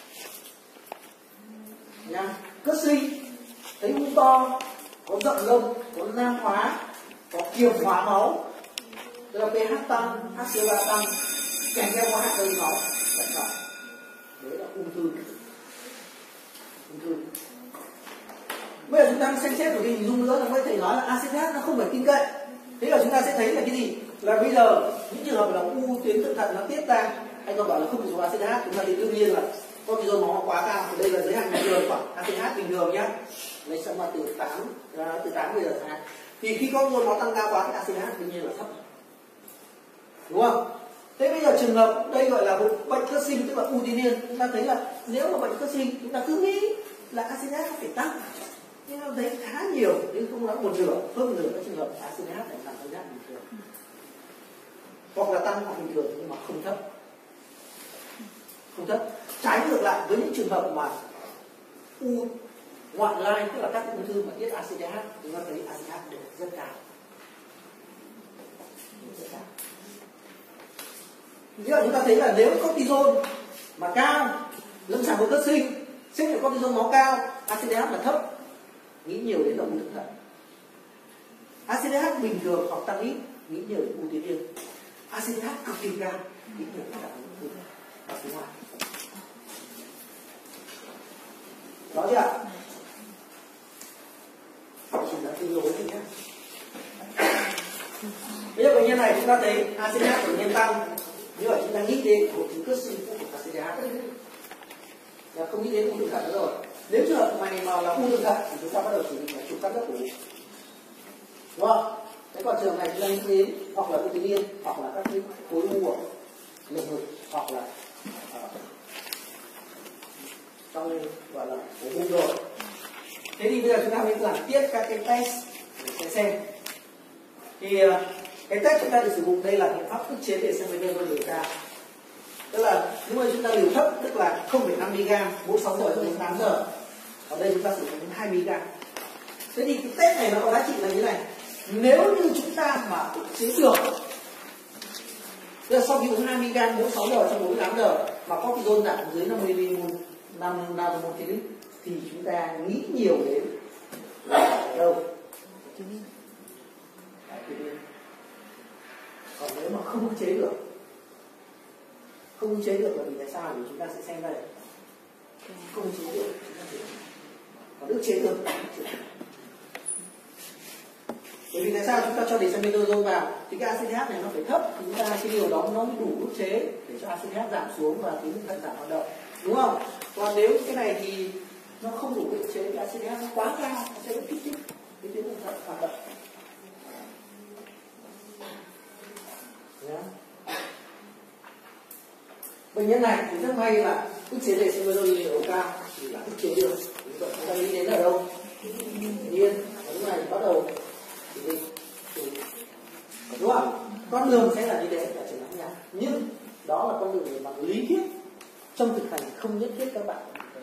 Nha, cất sinh thấy u to, có rậm lâm, có nang hóa, có kiềm hóa máu, tức là pH tăng, hát xê o ba tăng, kèm theo có hạt hơi máu, cẩn trọng. Đấy là ung thư. Ung thư. Bây giờ chúng ta xem xét một cái hình dung nữa là thầy nói là axit hát nó không phải tin cậy. Thế là chúng ta sẽ thấy là cái gì? Là bây giờ những trường hợp là u tuyến thượng thận nó tiết ra, anh còn bảo là không sử dụng axit hát, chúng ta thì đương nhiên là cortisol máu quá cao, thì đây là giới hạn bình thường khoảng axit hát bình thường nhé. Lấy sẽ mà từ tám từ tám bây giờ chẳng hạn. Thì khi cortisol máu tăng cao quá thì axit hát đương nhiên là thấp, đúng không? Thế bây giờ trường hợp đây gọi là bệnh cất sinh, tức là u tự nhiên, chúng ta thấy là nếu mà bệnh cất sinh chúng ta cứ nghĩ là axit hát phải tăng, nhưng mà thấy khá nhiều, nhưng không nói một nửa, hơn nửa các trường hợp axit hát này nằm ở dạng bình thường, hoặc là tăng hoặc bình thường nhưng mà không thấp, không thấp. Trái ngược lại với những trường hợp mà u ngoại lai, tức là các ung thư mà tiết axit hát, chúng ta thấy axit hát đều rất cao, rất cao. Ví dụ chúng ta thấy là nếu cortisol mà cao, lâm sàng của cất sinh, xét nghiệm cortisol máu cao, axit hát là thấp, nghĩ nhiều đến là u thượng thận. Axit hát bình thường hoặc tăng ít, nghĩ nhiều đến u tuyến yên. Axit hát cực kỳ cao, nghĩ nhiều đến u tuyến ở phía ngoài. Rõ chưa? Chỉ là tương đối thôi nhé. Bây giờ bệnh nhân này chúng ta thấy axit hát của bệnh nhân tăng, như vậy chúng ta nghĩ đến hội chứng cất sinh của axit hát, là không nghĩ đến u thượng thận nữa rồi. Nếu trường hợp này mà là u thượng thận thì chúng ta bắt đầu xử lý là chụp cắt lớp ủ, đúng không? Thế còn trường này chúng ta nghĩ đến hoặc là u tuyến yên, hoặc là các cái khối u ở lồng ngực, hoặc là uh, trong gọi là ổ bụng rồi. Thế thì bây giờ chúng ta mới làm tiếp các cái test để xem xem. Thì uh, cái test chúng ta được sử dụng đây là biện pháp ức chế để xem bệnh nhân liều cao. Tức là nếu mà chúng ta liều thấp, tức là không phẩy năm mi-li-gam mỗi sáu giờ đến tám giờ. Ở đây chúng ta sử dụng đến hai mi-li-gam. Thế thì cái test này nó có giá trị là như thế này. Nếu như chúng ta mà ức chế được Tức là sau khi uống hai mi li gam mỗi sáu giờ trong bốn mươi tám giờ mà cortisol giảm dưới năm mươi milimol nanomol trên lít thì chúng ta nghĩ nhiều đến đâu? Còn nếu mà không ức chế được, không ức chế được là vì tại sao? Vì chúng ta sẽ xem đây, không ức chế được, chúng ta sẽ... còn ức chế được. Bởi vì tại sao chúng ta cho dexamethasone vào thì cái acid này nó phải thấp thì chúng ta cái điều đó nó mới đủ ức chế để cho acid giảm xuống và tuyến thận giảm hoạt động, đúng không? Còn nếu cái này thì nó không đủ ức chế thì acid nó quá cao, nó sẽ kích thích cái tuyến thận hoạt động. Yeah. Bệnh nhân này thì rất may là ức chế dexamethasone liều cao thì là ức chế được. Chúng ta nghĩ đến ở đâu? Nhiên, lúc này bắt đầu đúng không? Con đường sẽ là như thế là chẩn đoán nhá. Nhưng đó là con đường về mặt lý thuyết, trong thực hành không nhất thiết các bạn.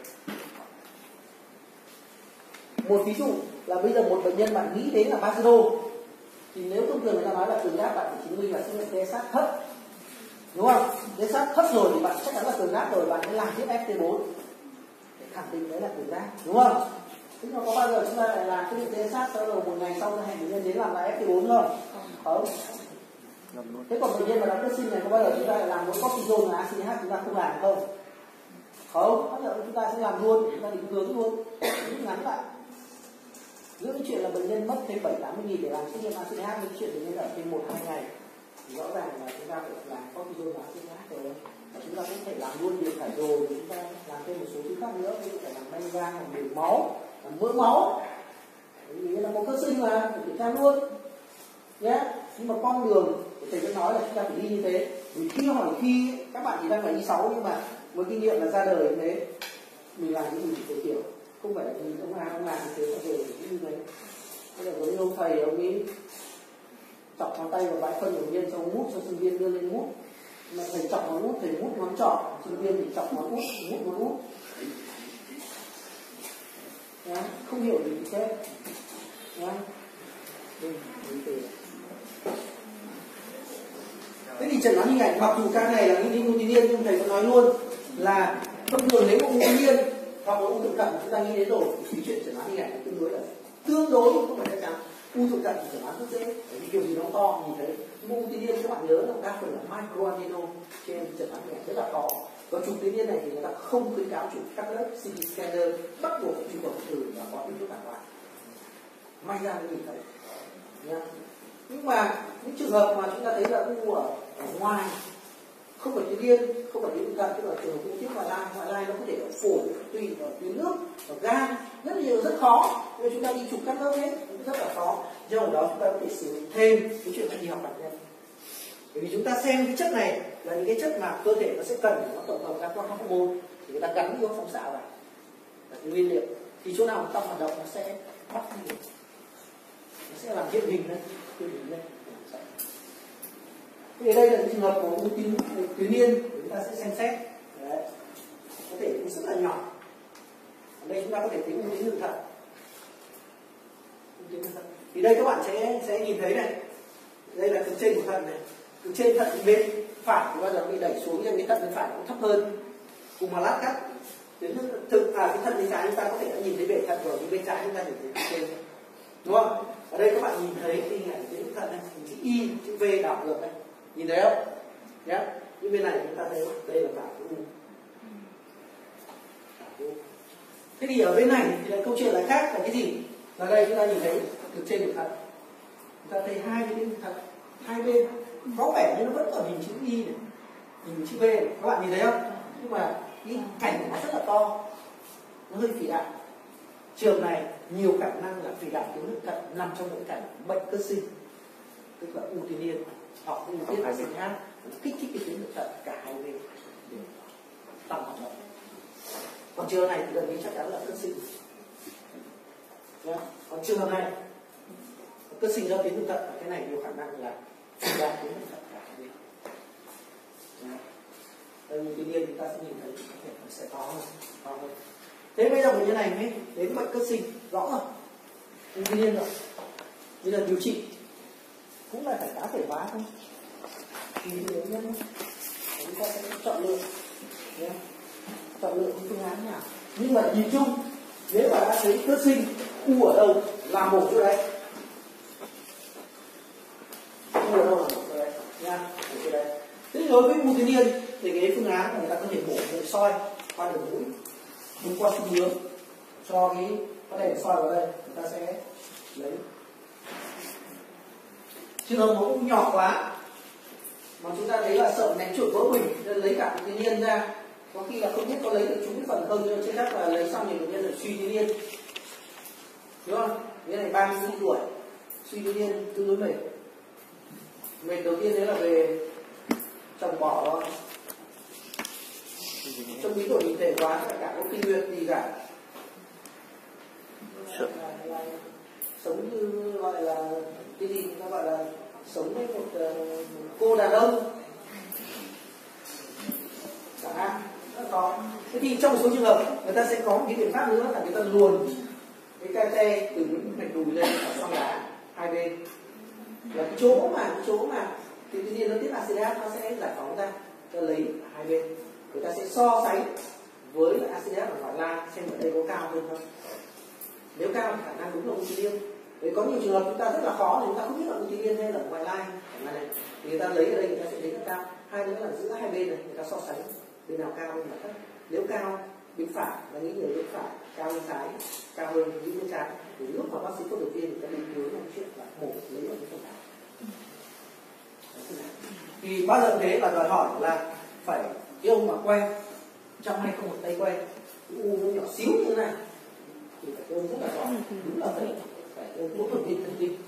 Một ví dụ là bây giờ một bệnh nhân bạn nghĩ đến là Basedow thì nếu thông thường người ta nói là cường áp bạn phải chứng minh là xét nghiệm tê ét hát thấp, đúng không? tê ét hát thấp rồi thì bạn chắc chắn là cường áp rồi, bạn mới làm tiếp ép tê bốn để khẳng định đấy là cường áp, đúng không? Thế mà có bao giờ chúng ta lại làm cái định tê ét hát sau rồi một ngày sau ra hẹn bệnh nhân đến làm lại ép tê bốn không? Không. Thế còn bệnh nhân mà đã kết sinh này có bao giờ chúng ta lại làm với cortisol là a xê hát chúng ta không làm không? Không, bao giờ chúng ta sẽ làm luôn, chúng ta định hướng luôn, ngắn lại. Giữa cái chuyện là bệnh nhân mất thêm bảy tám mươi nghìn để làm xét nghiệm a xê hát với chuyện bệnh nhân ở thêm một hai ngày thì rõ ràng là chúng ta phải làm cortisol và a xê hát rồi. Và chúng ta cũng thể làm luôn điện giải đồ, chúng ta làm thêm một số thứ khác nữa, ví dụ phải làm men gan, làm đường máu, làm mỡ máu. Vì là một cơ sinh mà phải kiểm tra luôn nhé. Nhưng mà con đường thầy vẫn nói là chúng ta phải đi như thế. Vì khi hỏi khi các bạn chỉ đang là y sáu nhưng mà với kinh nghiệm là ra đời như thế mình làm những gì phải hiểu, không phải là nhìn ông nào ông làm như thế mà về như thế. Thế là với ông thầy ông ấy chọc ngón tay vào bãi phân của viên cho ông mút cho sinh viên đưa lên mút, mà thầy chọc ngón út, thầy mút ngón trỏ, sinh viên thì chọc ngón út, mút ngón út. Đấy, không hiểu gì thì chết. Đấy. Thế thì chẩn đoán hình ảnh mặc dù ca này là nghi ung thư điên nhưng thầy có nói luôn là thông thường nếu ung thư điên hoặc là ung thư thận chúng ta nghĩ đến rồi thì chuyện chẩn đoán hình ảnh là tương đối là tương đối không phải chắc chắn. Ung thư thận thì chẩn đoán rất dễ bởi vì kiểu gì nó to nhìn thấy. Nhưng ung thư điên các bạn nhớ là đa phần là microadeno cho nên chẩn đoán hình ảnh rất là khó. Và chụp tuyến điên này thì người ta không khuyến cáo chụp các lớp xê tê scanner, bắt buộc phải chụp từ và có yếu tố cản ngoại. May ra mới nhìn thấy. Nha. Nhưng mà những trường hợp mà chúng ta thấy là u ở, ở ngoài không phải tuyến điên, không phải tuyến thận, tức là trường hợp u tiếp ngoại lai, ngoại lai nó có thể ở phổi, tùy ở tuyến nước, ở gan, rất là nhiều, rất khó. Nên chúng ta đi chụp các lớp ấy cũng rất là khó. Do đó chúng ta có thể sử dụng thêm cái chuyện y học bản nhân. Bởi vì chúng ta xem cái chất này là những cái chất mà cơ thể nó sẽ cần để nó tổng hợp các hormone thì người ta gắn ion phóng xạ vào là cái nguyên liệu. Thì chỗ nào tăng hoạt động nó sẽ bắt đi, nó sẽ làm hiện hình lên, hiện hình lên. Thì đây là trường hợp của ung thư tuyến yên chúng ta sẽ xem xét. Đấy. Có thể cũng rất là nhỏ. Ở đây chúng ta có thể thấy ung thư đường thận. Thì đây các bạn sẽ sẽ nhìn thấy này, đây là cực trên của thận này, cực trên thận bên phải thì bao giờ bị đẩy xuống, nhưng cái thận bên phải nó cũng thấp hơn. Cùng mà lát cắt tuyến thực à cái thận bên trái chúng ta có thể đã nhìn thấy bệ thận rồi, nhưng bên trái chúng ta nhìn thấy trên, đúng không? Ở đây các bạn nhìn thấy cái hình ảnh tuyến thận này, chữ Y, chữ V đảo ngược này, nhìn thấy không? Nhé. Nhưng bên này chúng ta thấy đây là cả cái U. Thế thì ở bên này thì là câu chuyện là khác là cái gì? Là đây chúng ta nhìn thấy cực trên của thận, chúng ta thấy hai bên thận, hai bên có vẻ như nó vẫn ở hình chữ Y này, hình chữ V này, các bạn nhìn thấy không? Nhưng mà cái cảnh của nó rất là to, nó hơi phì đại. Trường này nhiều khả năng là phì đại tuyến thượng thận nằm trong những cảnh bệnh cơ sinh, tức là u tuyến yên hoặc ung thư a xê hát kích thích cái tuyến thượng thận cả hai bên đều tăng hoạt động. Còn trường này thì gần như chắc chắn là cơ sinh. Đấy. Còn trường hợp này cơ sinh do tuyến thượng thận, cái này nhiều khả năng là phì đại tuyến thượng thận cả hai bên. Đây như tuyến yên chúng ta sẽ nhìn thấy có thể nó sẽ to hơn, to hơn. Thế bây giờ bệnh nhân này mới đến bệnh cơ sinh rõ rồi, ung thư điên rồi. Bây giờ điều trị cũng là phải cá thể hóa thôi. tùy bệnh nhân chúng ta sẽ chọn lựa nhé, chọn lựa những phương án nào. Nhưng mà nhìn chung nếu mà đã thấy cơ sinh u ở đâu là mổ chỗ đấy, u ở đâu là mổ chỗ đấy nha, mổ chỗ đấy. Thế đối với u tuyến yên thì cái phương án là người ta có thể mổ để soi qua đường mũi, thông qua xung hướng cho cái có thể soi vào đây, người ta sẽ lấy. Trường hợp nó cũng nhỏ quá mà chúng ta thấy là sợ ném chuột vỡ bình nên lấy cả tuyến yên ra, có khi là không biết có lấy được chúng cái phần không, nhưng chưa chắc là lấy xong thì bệnh nhân là suy tuyến yên, đúng không? Cái này ba mươi bốn tuổi suy tuyến yên tương đối mệt. Mệt đầu tiên đấy là về chồng bỏ rồi, trong bí tuổi hình thể quá, cả cả có kinh nguyệt gì cả, sống như gọi là cái gì nó gọi là sống với một uh, cô đàn ông chẳng hạn, nó có. Thế thì trong một số trường hợp người ta sẽ có một cái biện pháp nữa là người ta luồn cái ca te từ những mạch đùi lên ở xoang đá hai bên, là cái chỗ mà cái chỗ mà thì tự nhiên nó tiết acetat nó sẽ giải phóng ra, ta lấy hai bên, người ta sẽ so sánh với acetat ở ngoài lai xem ở đây có cao hơn không. Nếu cao thì khả năng đúng là ung thư liên. Đấy, có nhiều trường hợp chúng ta rất là khó thì chúng ta không biết là ung thư liên hay là ngoài lai này, thì người ta lấy ở đây người ta sẽ lấy rất cao. Hai nữa là giữa hai bên này người ta so sánh bên nào cao bên nào thấp. Nếu cao bên phải là những người bên phải, cao bên trái cao hơn những bên trái, thì lúc mà bác sĩ phẫu đầu tiên người ta định hướng là chuyện là mổ lấy ở cái phần nào. Thì bao giờ thế là đòi hỏi là phải cái ông mà quay trong hay không một tay quay, u nó nhỏ xíu như thế này thì phải ôm rất là rõ, đúng là phải phải ôm phẫu thuật viên thần kinh.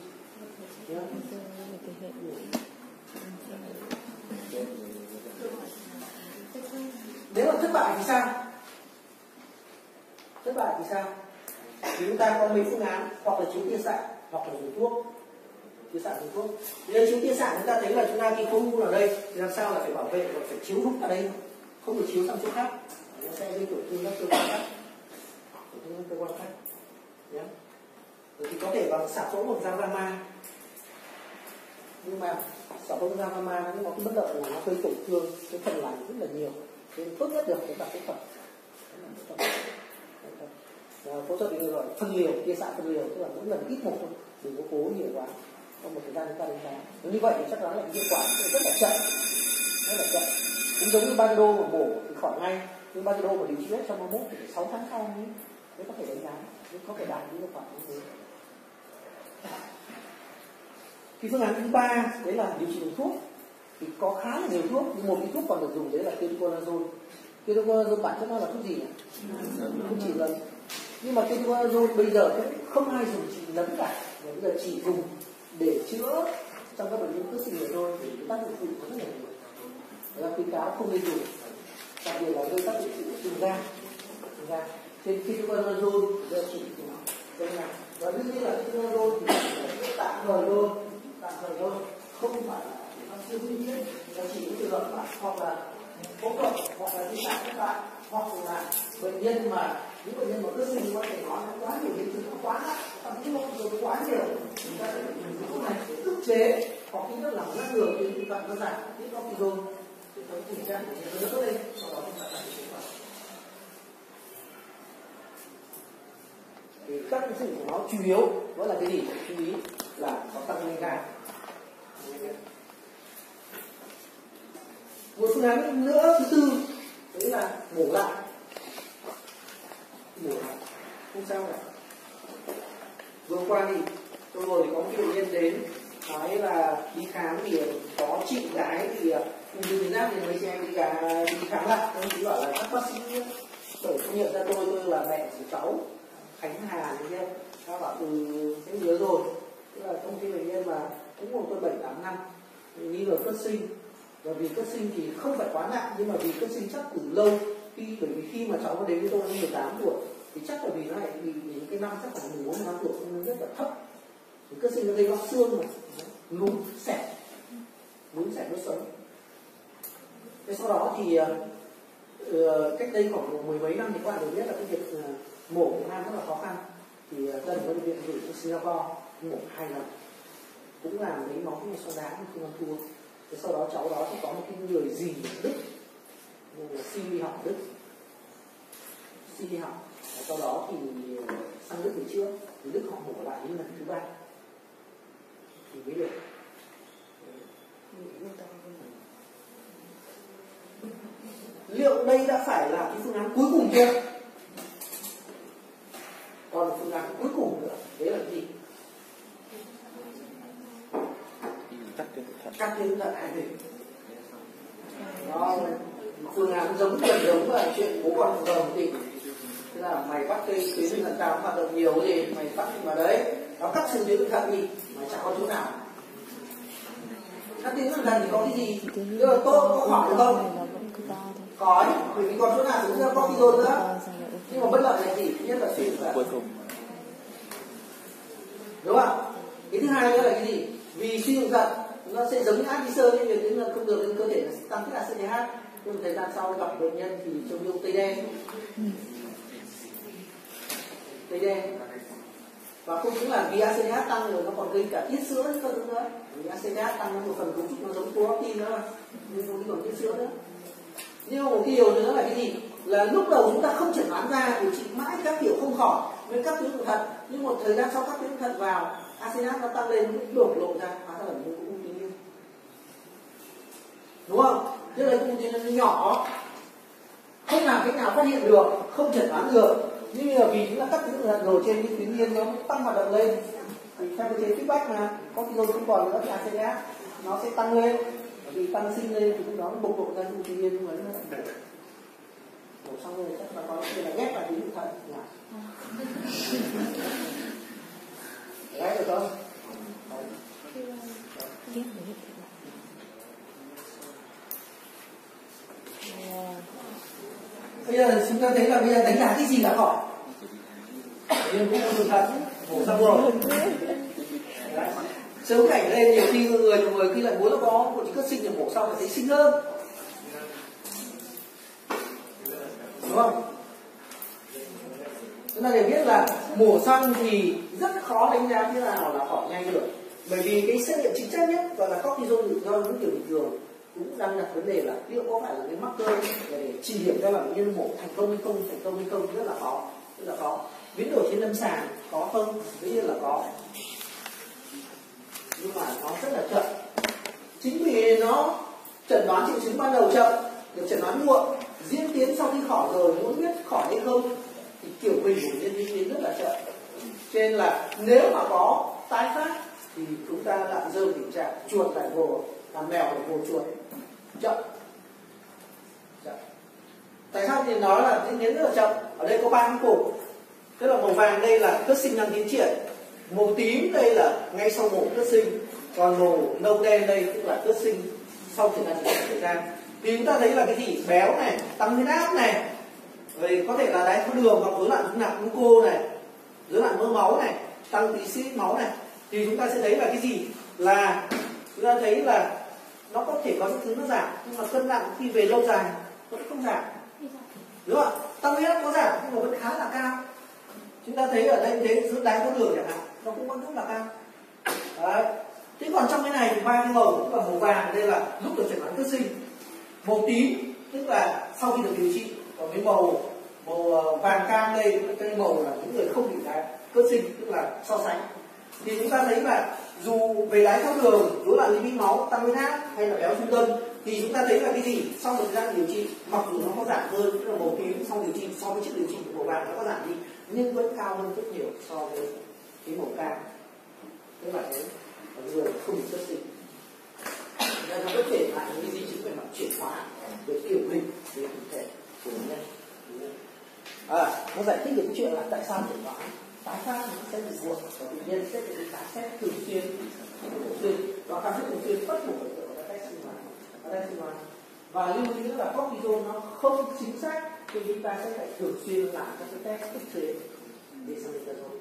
Nếu mà thất bại thì sao? Thất bại thì sao? Thì chúng ta có mấy phương án, hoặc là chiếu tia xạ hoặc là dùng thuốc. Tia xạ dùng thuốc. Nếu chiếu tia xạ chúng ta thấy là chúng ta khi có u ở đây thì làm sao là phải bảo vệ, phải chiếu đúng ở đây, không được chiếu sang chỗ khác, nó sẽ gây tổn thương các cơ quan khác, tổn thương các cơ quan khác. Nhé. Rồi thì có thể bằng xạ phẫu bằng dao gamma, nhưng mà xạ phẫu dao gamma nó có cái bất lợi là nó gây tổn thương cái phần lành rất là nhiều, nên tốt nhất được cái phẫu thuật. Phẫu thuật thì gọi phân liều, tia xạ phân liều, tức là mỗi lần ít một thôi, đừng có cố nhiều quá. Trong một thời gian chúng ta đánh giá, như vậy thì chắc chắn là hiệu quả rất là chậm, rất là chậm. Cũng giống như ban đô mà mổ thì khỏi ngay, nhưng ban đô mà điều trị hết trong hai mốt thì phải sáu tháng sau mới mới có thể đánh giá, mới có thể đạt đến hiệu quả như thế. Cái phương án thứ ba đấy là điều trị bằng thuốc, thì có khá là nhiều thuốc, nhưng một cái thuốc còn được dùng đấy là ketoconazole. Ketoconazole bản chất nó là thuốc gì nhỉ? Thuốc trị lấn. Nhưng mà ketoconazole bây giờ không ai dùng trị lấn cả, bây giờ chỉ dùng để chữa trong các bệnh nhân cứ sinh thôi, thì cái tác dụng phụ có rất là nhiều. Là khuyến cáo không nên dùng, đặc biệt là gây tác dụng phụ từ da, từ da. Trên ketoconazole giờ chỉ dùng đây này, và đương nhiên là ketoconazole thì tạm thời thôi, tạm thời thôi, không phải là nó siêu vi nhiên, nó chỉ có trường hợp bạn hoặc là phẫu thuật hoặc là di sản các bạn, hoặc là bệnh nhân mà những bệnh nhân mà cứ sinh có thể nói quá nhiều biến chứng, quá thậm chí không dùng quá nhiều, chúng ta sẽ dùng thuốc này để ức chế hoặc khi nó làm ngăn ngừa cái vi phạm nó giảm ít cortisol để trong tình trạng của nó tốt lên, sau đó chúng ta phải điều trị. Thì các tác dụng của nó chủ yếu vẫn là cái gì? Chú ý là có tăng men gan. Một phương án nữa thứ tư đấy là mổ lại, mổ lại không sao cả. Vừa qua thì tôi rồi thì có một cái bệnh nhân đến nói là đi khám thì có chị gái thì ung thư tuyến giáp, thì mấy chị em đi cả đi khám lại, ông chỉ bảo là các bác sĩ tôi không nhận ra tôi tôi là mẹ của cháu Khánh Hà này kia, các bảo từ cái nhớ rồi, tức là trong cái bệnh nhân mà cũng một tôi bảy tám năm nghi ngờ cất sinh, và vì cất sinh thì không phải quá nặng, nhưng mà vì cất sinh chắc từ lâu, khi bởi vì khi mà cháu đến với tôi mười tám tuổi thì chắc là vì nó lại bị những cái năm chắc là mười bốn năm tuổi nó rất là thấp, thì cất sinh nó gây loãng xương mà núm xẹp, núm xẹp đốt sống. Thế sau đó thì uh, cách đây khoảng mười mấy năm thì các bạn đều biết là cái việc uh, mổ Việt Nam rất là khó khăn, thì uh, dân bệnh viện gửi cho Singapore mổ hai lần, cũng làm lấy máu như xoa đá nhưng không ăn thua. Thế sau đó cháu đó thì có một cái người gì đứt, xi li hỏng đứt, xi li hỏng. Sau đó thì sang Đức thì chưa, thì Đức họ mổ lại đến lần thứ ba thì mới được. Liệu đây đã phải là cái phương án cuối cùng chưa? Còn phương án cuối cùng nữa, đấy là gì? Cắt tuyến thận. Cắt tuyến thận hai hình. Đó, phương án giống gần giống là chuyện bố con rồng thì tức là mày bắt cây tuyến thận cao hoạt động nhiều thì mày bắt vào đấy, nó cắt xương tuyến thận đi, mày chả có chỗ nào. Cắt tuyến thận thì có cái gì? Tức là tốt có khỏi được không? Có, bởi vì còn chỗ nào cũng ra cortisol nữa. Nhưng mà bất lợi là gì? Thứ nhất là suy thận. Cuối cùng đúng không? Cái thứ hai nữa là cái gì? Vì suy thận thận nó sẽ giống như áp sơ nên việc tuyến thận không được nên cơ thể nó sẽ tăng tiết a xê tê hát. Nhưng thời gian sau gặp bệnh nhân thì trông như tây đen, tây đen. Và không những là vì a xê tê hát tăng rồi nó còn gây cả tiết sữa nữa nữa. Vì a xê tê hát tăng một phần cấu trúc nó giống protein nữa mà, nhưng không còn tiết sữa nữa. Nhưng một cái điều nữa là cái gì? Là lúc đầu chúng ta không chẩn đoán ra, điều trị mãi các kiểu không khỏi với các tuyến thận, nhưng một thời gian sau các tuyến thận vào, a xê tê hát nó tăng lên nó đổ lộ ra, hóa ra là những ung thư nguyên, đúng không? Tức là ung thư nó nhỏ, không làm cách nào phát hiện được, không chẩn đoán được, nhưng mà vì chúng ta cắt tuyến thận rồi trên cái tuyến yên nó tăng hoạt động lên, thì theo cái chế feedback mà cortisol không còn nữa thì a xê tê hát nó sẽ tăng lên. Vì tăng sinh lên thì lúc đó nó bộc lộ ra ung thư nguyên, nhưng mà nó mổ xong rồi chắc là có thể là ghép vào tuyến thận nhỉ? Đấy được không? Bây giờ chúng ta thấy là bây giờ đánh giá cái gì là khỏi? Nhưng cũng không thật, mổ xong rồi. Sớm cảnh lên nhiều khi người nhiều người khi lại muốn nó có một cái sinh thì mổ xong là thấy xinh hơn, đúng không? Chúng ta để biết là mổ xong thì rất khó đánh giá thế nào là khỏi nhanh được, bởi vì cái xét nghiệm chính xác nhất gọi là cortisol do những kiểu bình thường cũng đang đặt vấn đề là liệu có phải là cái marker để chỉ điểm cho là bệnh nhân mổ thành công hay không, thành công hay không rất là khó, rất là khó. Biến đổi trên lâm sàng có không? Tất nhiên là có, nhưng mà nó rất là chậm. Chính vì nó chẩn đoán triệu chứng ban đầu chậm, được chẩn đoán muộn, diễn tiến sau khi khỏi rồi muốn biết khỏi hay không thì kiểu bình của nhân diễn tiến rất là chậm. Cho nên là nếu mà có tái phát thì chúng ta lại rơi tình trạng chuột lại vồ, làm mèo lại vồ chuột, chậm. chậm. Tại sao thì nói là diễn tiến rất là chậm? Ở đây có ba cái cột, tức là màu vàng đây là cất sinh đang tiến triển, màu tím đây là ngay sau mổ cất sinh, còn màu nâu đen đây tức là cất sinh sau thời gian thời gian. Thì chúng ta thấy là cái gì? Béo này, tăng huyết áp này, rồi có thể là đái tháo đường hoặc rối loạn cân nặng gluco này, rối loạn mỡ máu này, tăng triglycerid máu này. Thì chúng ta sẽ thấy là cái gì? Là chúng ta thấy là nó có thể có những thứ nó giảm, nhưng mà cân nặng khi về lâu dài vẫn không giảm, đúng không? Tăng huyết áp có giảm nhưng mà vẫn khá là cao. Chúng ta thấy ở đây thế giữa đái tháo đường chẳng hạn, nó cũng vẫn rất là cao. Đấy. Thế còn trong cái này thì ba cái màu cũng là màu vàng, đây là lúc được chẩn đoán cất sinh, màu tím tức là sau khi được điều trị, còn cái màu màu vàng cam đây cái màu là những người không bị đái cất sinh, tức là so sánh. Thì chúng ta thấy là dù về đái tháo đường, rối loạn lipid máu, tăng huyết áp hay là béo trung tâm thì chúng ta thấy là cái gì? Sau một thời gian điều trị, mặc dù nó có giảm hơn, tức là màu tím sau điều trị so với trước điều trị màu vàng nó có giảm đi, nhưng vẫn cao hơn rất nhiều so với cái màu cam. Tức là thế, người không bị cất sinh. Nên nó có thể lại những di chứng về mặt chuyển hóa, về kiểu hình, về hình thể của bệnh nhân. À, nó giải thích được cái chuyện là tại sao chuyển hóa tái phát nó sẽ bị muộn và bệnh nhân sẽ bị tái xét thường xuyên, thường xuyên và khám xét thường xuyên bắt buộc phải dựa vào test sinh hoạt, test sinh hoạt. Và lưu ý nữa là cortisol nó không chính xác, thì chúng ta sẽ phải thường xuyên làm các cái test X-ray để xác định ra thôi.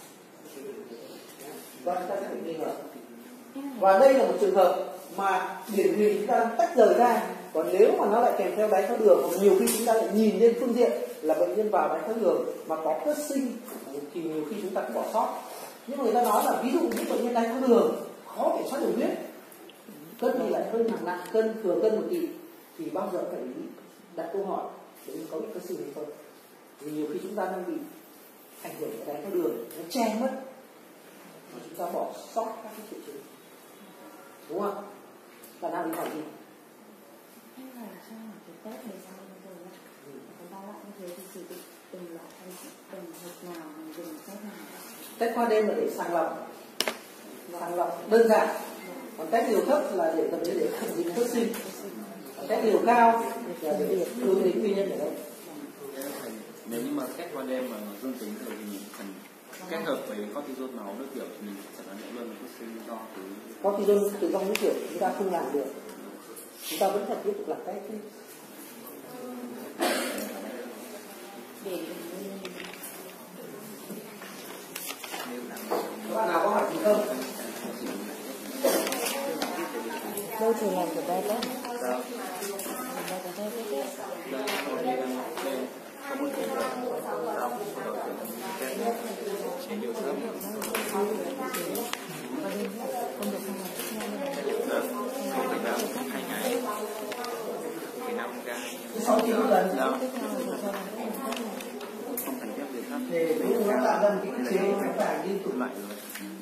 Và chúng ta sẽ phải nghi ngờ. Và đây là một trường hợp mà điển hình chúng ta đang tách rời ra. Còn nếu mà nó lại kèm theo đái tháo đường, hoặc nhiều khi chúng ta lại nhìn lên phương diện là bệnh nhân vào đái tháo đường mà có cất sinh thì nhiều khi chúng ta cũng bỏ sót. Nhưng mà người ta nói là ví dụ như bệnh nhân đái tháo đường khó kiểm soát đường huyết, cân thì lại hơi nặng nặng, cân thừa cân một tí thì bao giờ phải đặt câu hỏi để mình có bị cơ xương hay không. Vì nhiều khi chúng ta đang bị ảnh hưởng của đái tháo đường, nó che mất và chúng ta bỏ sót các cái triệu chứng, đúng không? Bạn nào đi hỏi gì? Nhưng mà sao mà cái test này sao bây giờ nhá? Cái ba loại như thế thì chỉ định từng loại hay chỉ từng hộp nào mình dùng test nào? Test qua đêm là để sàng lọc, sàng lọc đơn giản. Còn test liều thấp là để gần như để khẳng định khớp sinh. Còn test liều cao là để hướng đến nguyên nhân ở đây. Nếu như mà test qua đêm mà nó dương tính rồi thì mình cần kết hợp với cortisol máu nước tiểu thì mình sẽ chẩn đoán luôn là khớp sinh do từ cortisol từ trong nước tiểu chúng ta không làm được, chúng ta vẫn phải tiếp tục làm test. Để Các bạn nào có hỏi gì không? đâu chỉ làm của tay đấy. Dạ. Chế nhiều thơm. Phải làm hai ngày. Phải năm ca. Sau khi một lần không cần phép gì khác. để đúng nó tạo ra một cái chế phải phải liên tục lại rồi.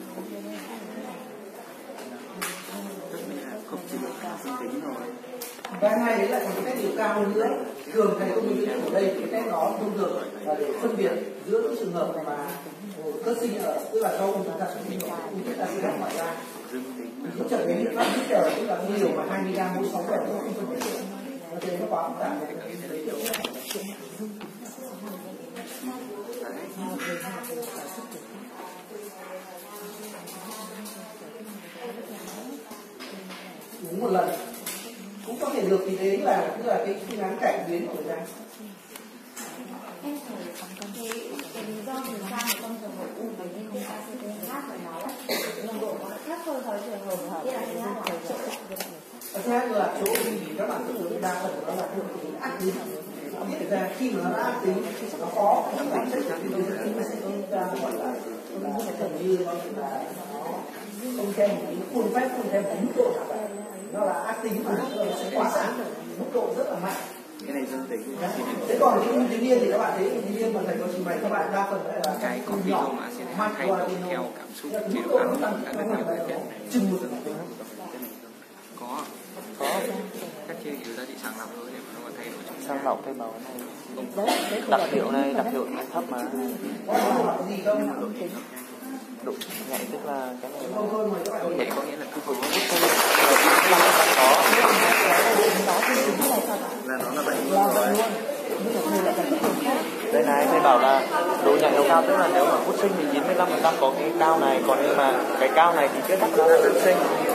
Không chỉ một dương tính rồi. Cái hai đấy là một cái test liều cao hơn nữa. Thường thầy công minh ở đây cái test đó thông thường là để phân biệt giữa cái trường hợp mà cơ sinh ở tức là do ung thư da sinh của ung thư acid ngoại da. Nó trở đến những bác sĩ ở tức là liều mà hai mươi gam mỗi sáu giờ nó không phân biệt được. Nó thế nó quá phức tạp rồi. Uống một lần cũng có thể được, thì đấy là tức là cái phương án cải biến của người ta. Em thấy cái cái lý do vì sao mà trong trường hợp u vú nên chúng ta sẽ thấy hát của nó nồng độ nó khác hơn với trường hợp kia là cái hát của chỗ Ở thứ hai là chỗ thì các bạn tự nhiên đa phần của nó là thường tính ác tính. Thực ra khi mà nó ác tính nó có các bản chất của cái virus nó sẽ ra gọi là gần như nó là không thêm một cái khuôn phép, không thêm một mức độ nào cả. Nó là ác tính mà nó sẽ quá sáng, mức độ rất là mạnh. Cái này dương tính. Thế còn cái ung thư niên thì các bạn thấy ung thư niên mà thầy có trình bày các bạn đa phần là cái con nhỏ, mà sẽ thay đổi theo cảm xúc chế độ ăn uống đã được nhiều điều kiện chừng một có có các chia yếu giá trị sàng lọc thôi để mà nó còn thay đổi trong sàng lọc thay màu này đặc hiệu này đặc hiệu này thấp mà có hỏi gì không? độ nhạy tức là cái này Không thôi mời các bạn độ nhạy có nghĩa là cứ vừa là nó là bệnh rồi. đây này thầy bảo là độ nhạy độ cao tức là nếu mà hút sinh thì chín mươi lăm phần trăm có cái cao này, còn nhưng mà cái cao này thì chưa chắc là hút sinh.